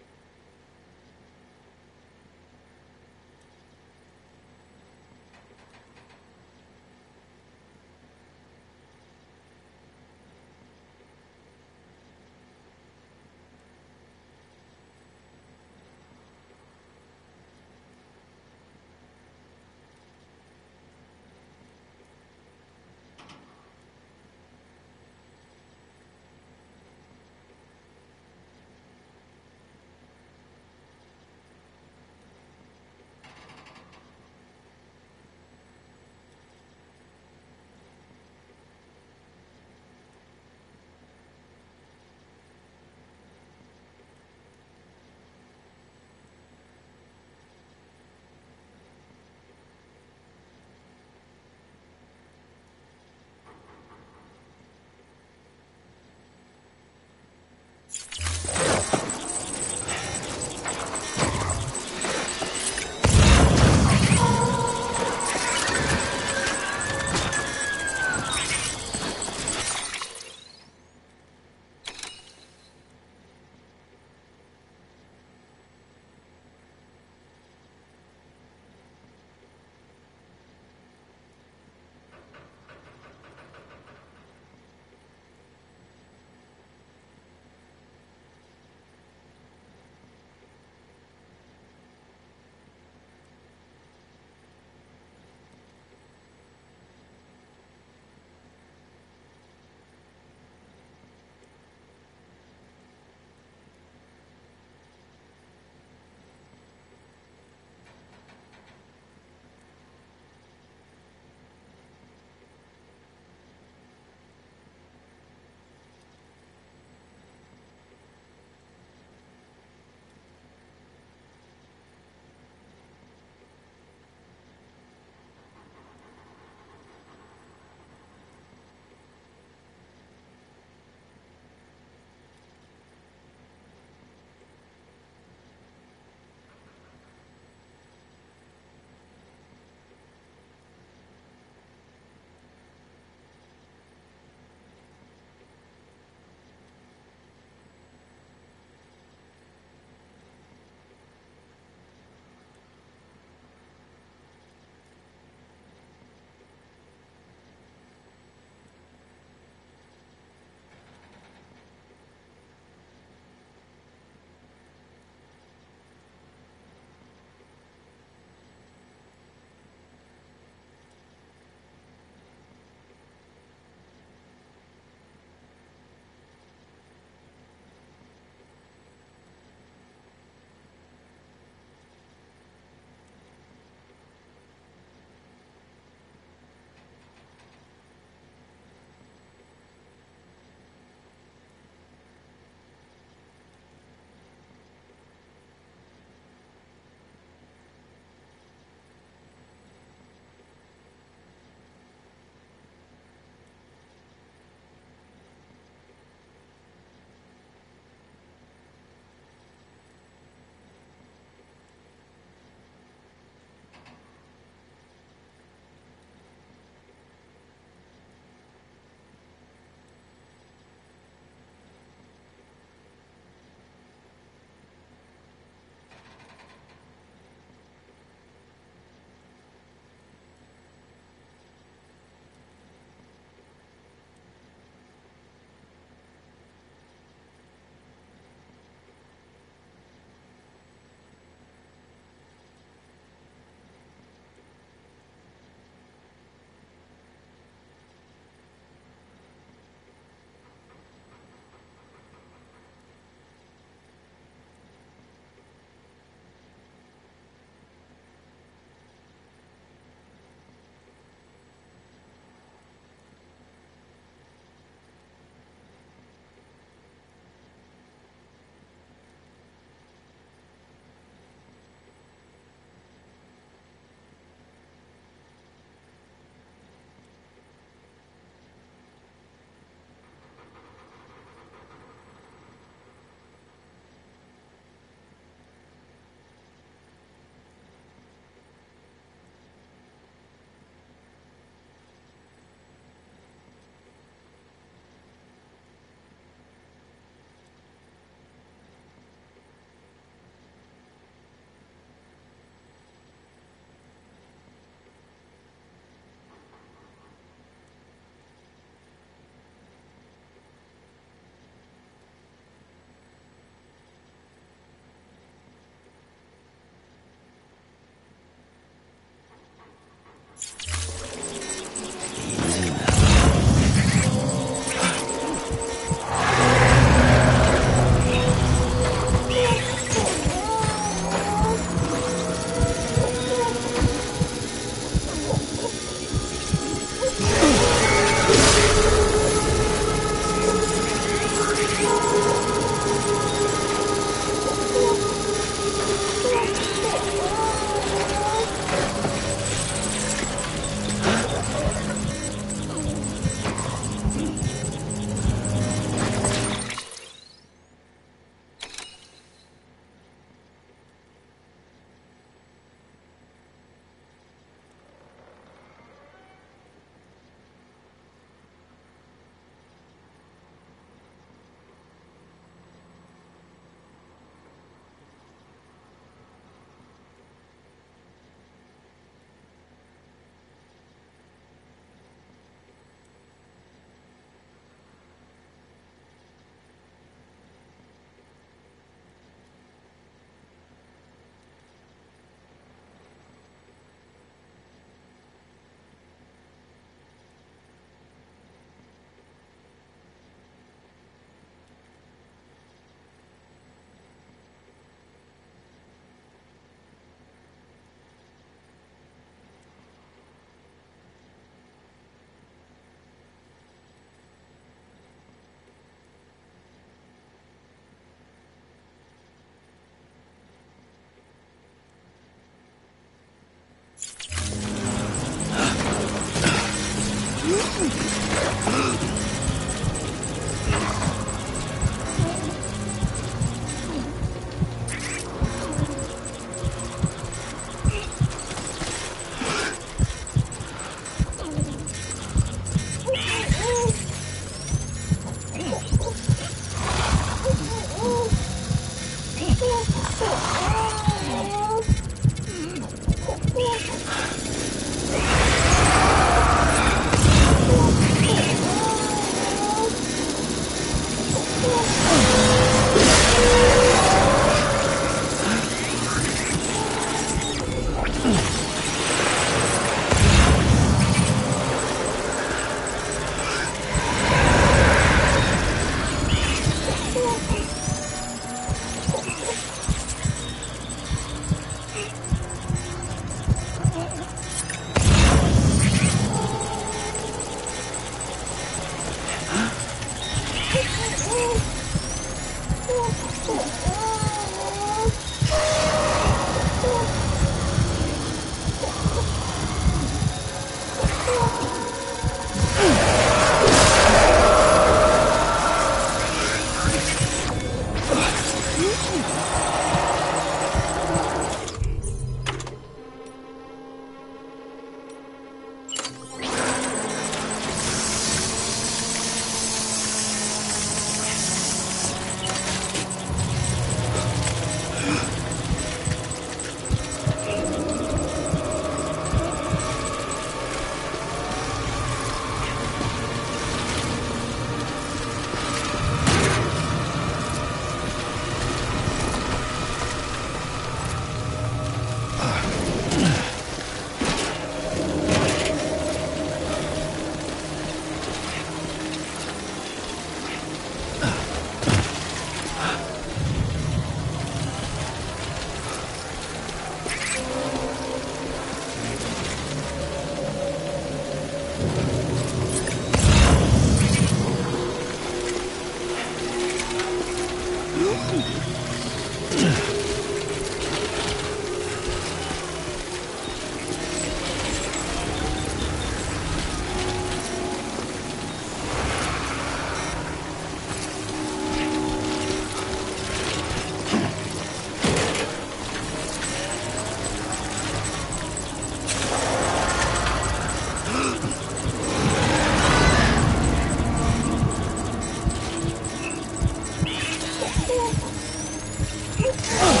Oh!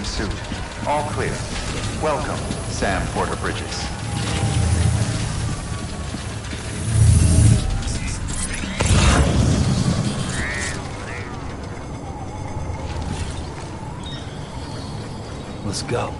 suit. All clear. Welcome, Sam Porter Bridges. Let's go.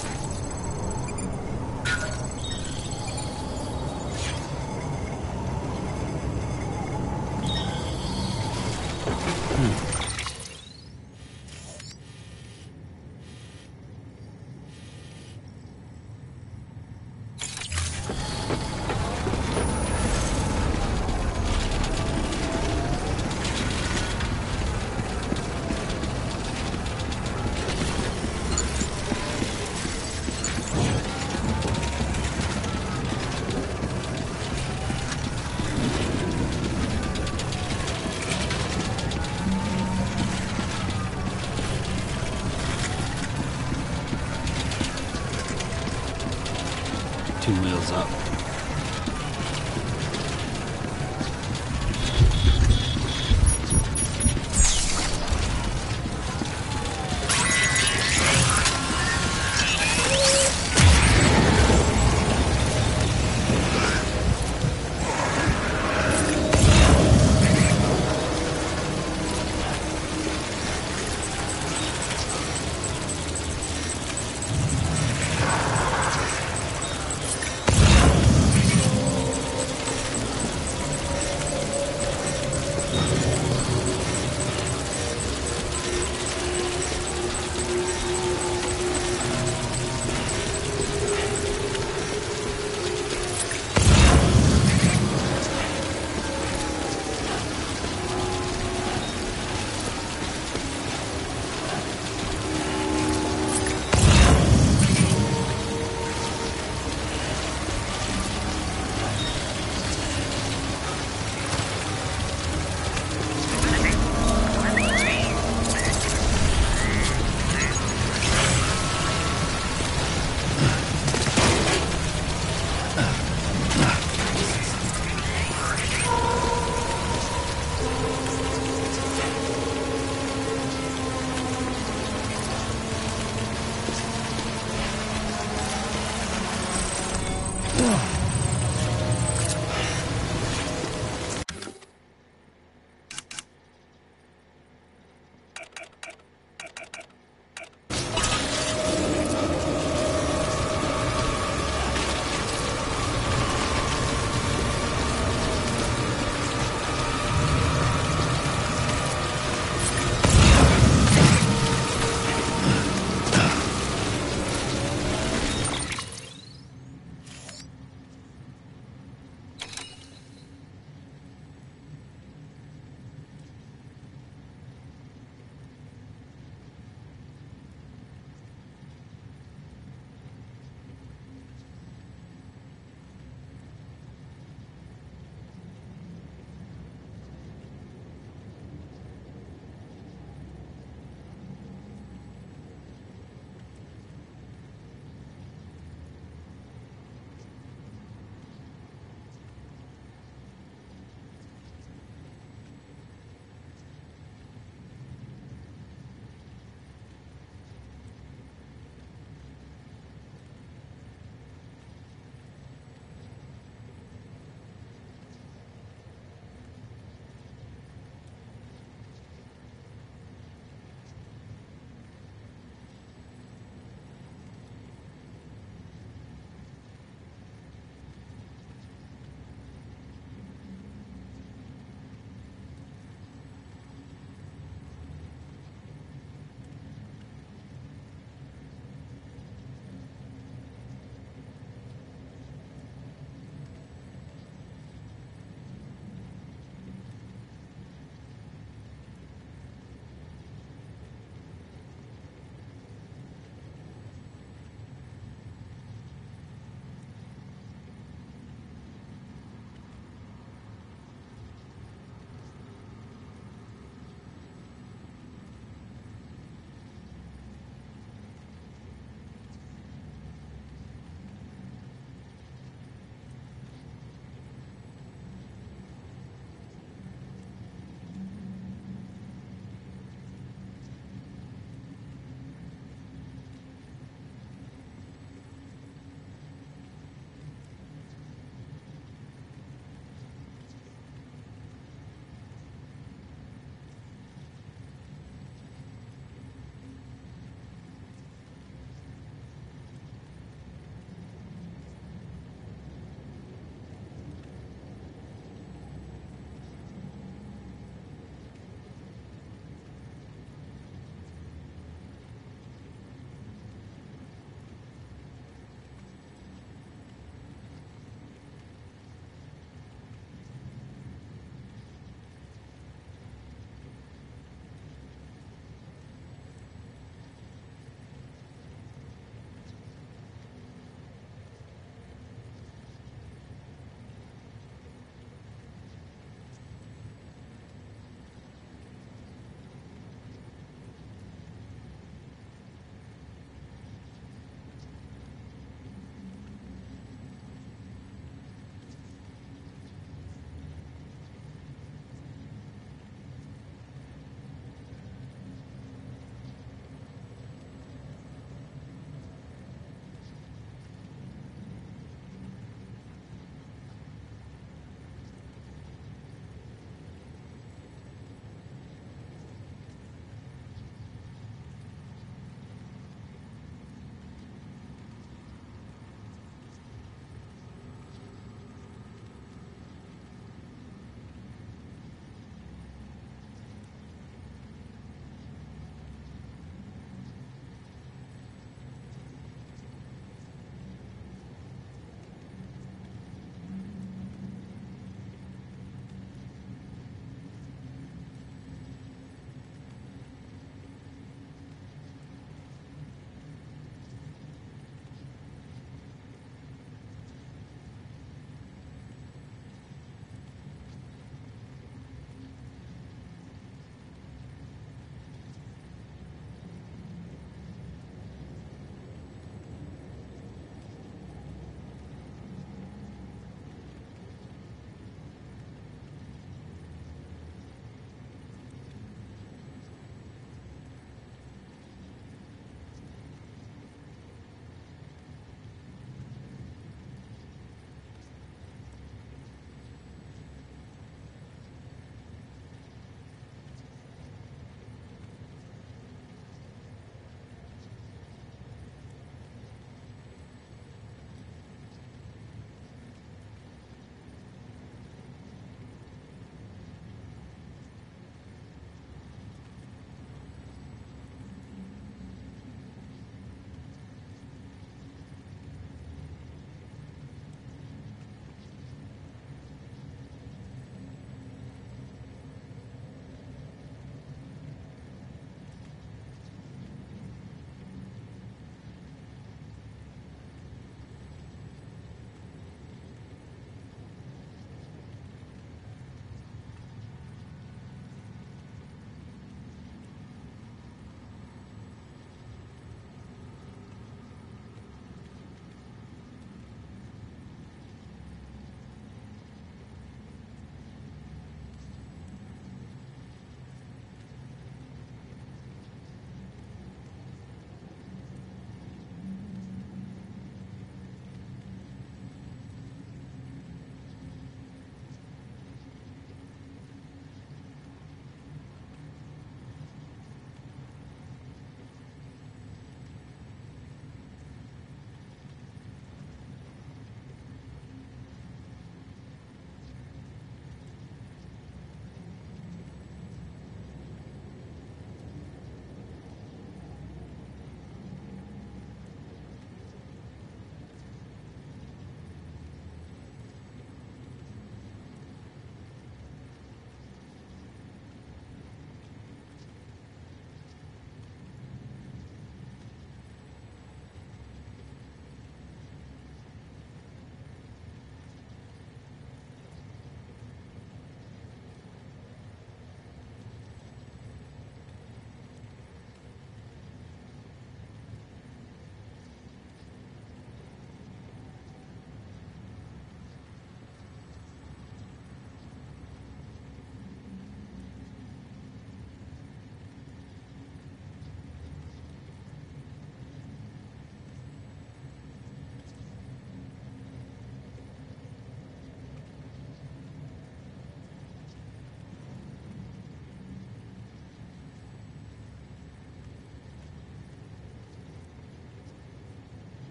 Two wheels up.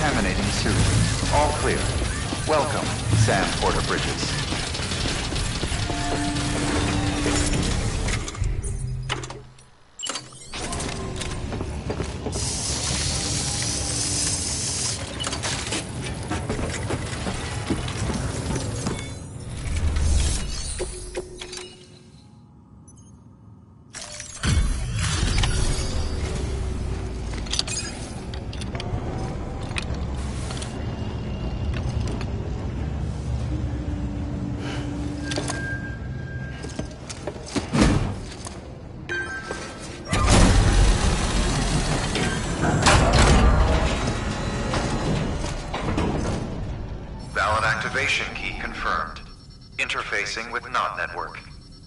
Contaminating sewage. All clear. Welcome, Sam Porter Bridges. Activation key confirmed. Interfacing with Nod Network.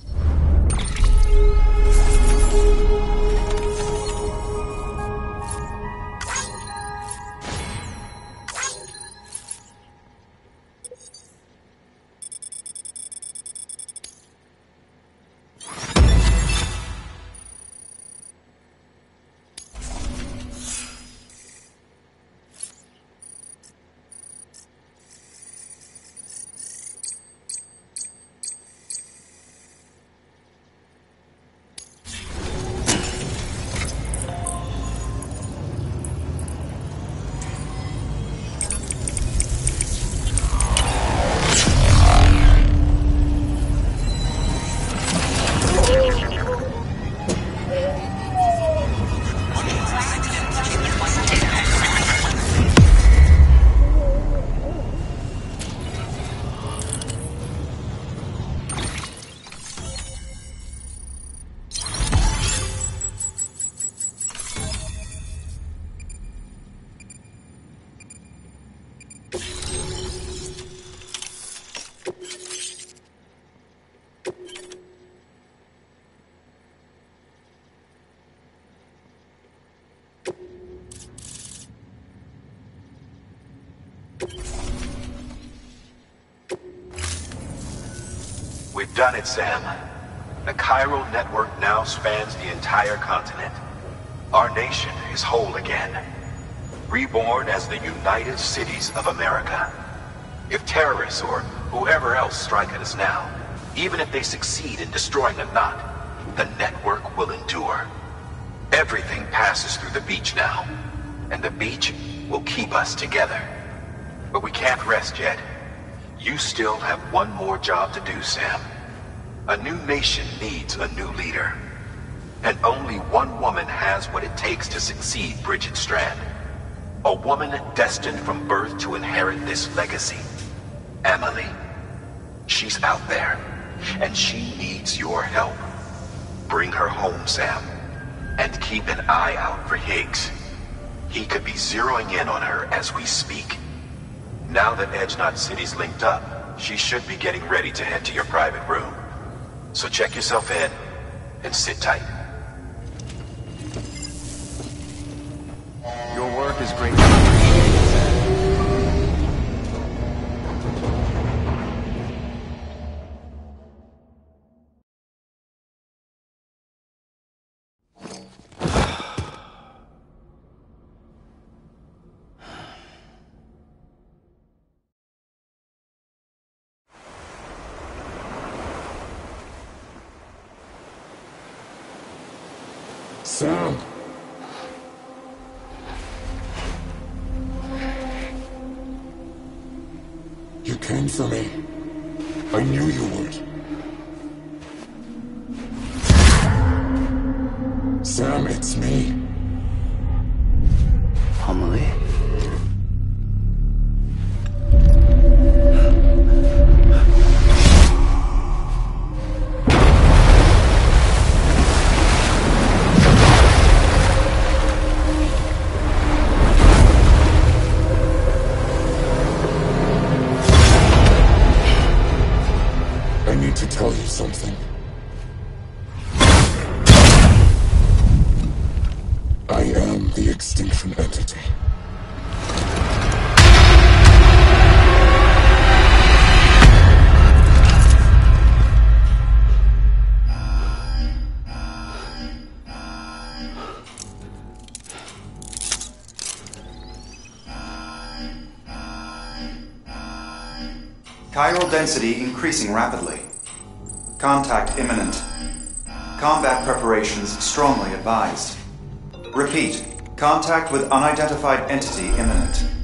We've done it, Sam. The chiral network now spans the entire continent. Our nation is whole again. Reborn as the United Cities of America. If terrorists or whoever else strike at us now, even if they succeed in destroying the knot, the network will endure. Everything passes through the beach now, and the beach will keep us together. But we can't rest yet. You still have one more job to do, Sam. A new nation needs a new leader. And only one woman has what it takes to succeed Bridget Strand. A woman destined from birth to inherit this legacy. Emily. She's out there, and she needs your help. Bring her home, Sam. And keep an eye out for Higgs. He could be zeroing in on her as we speak. Now that Edge Knot City's linked up, she should be getting ready to head to your private room. So check yourself in, and sit tight. Your work is greatly appreciated, Sam. Sam! You came for me. I knew you would. Sam, it's me. Emily? Tell you something. I am the Extinction Entity. Chiral density increasing rapidly. Contact imminent. Combat preparations strongly advised. Repeat, contact with unidentified entity imminent.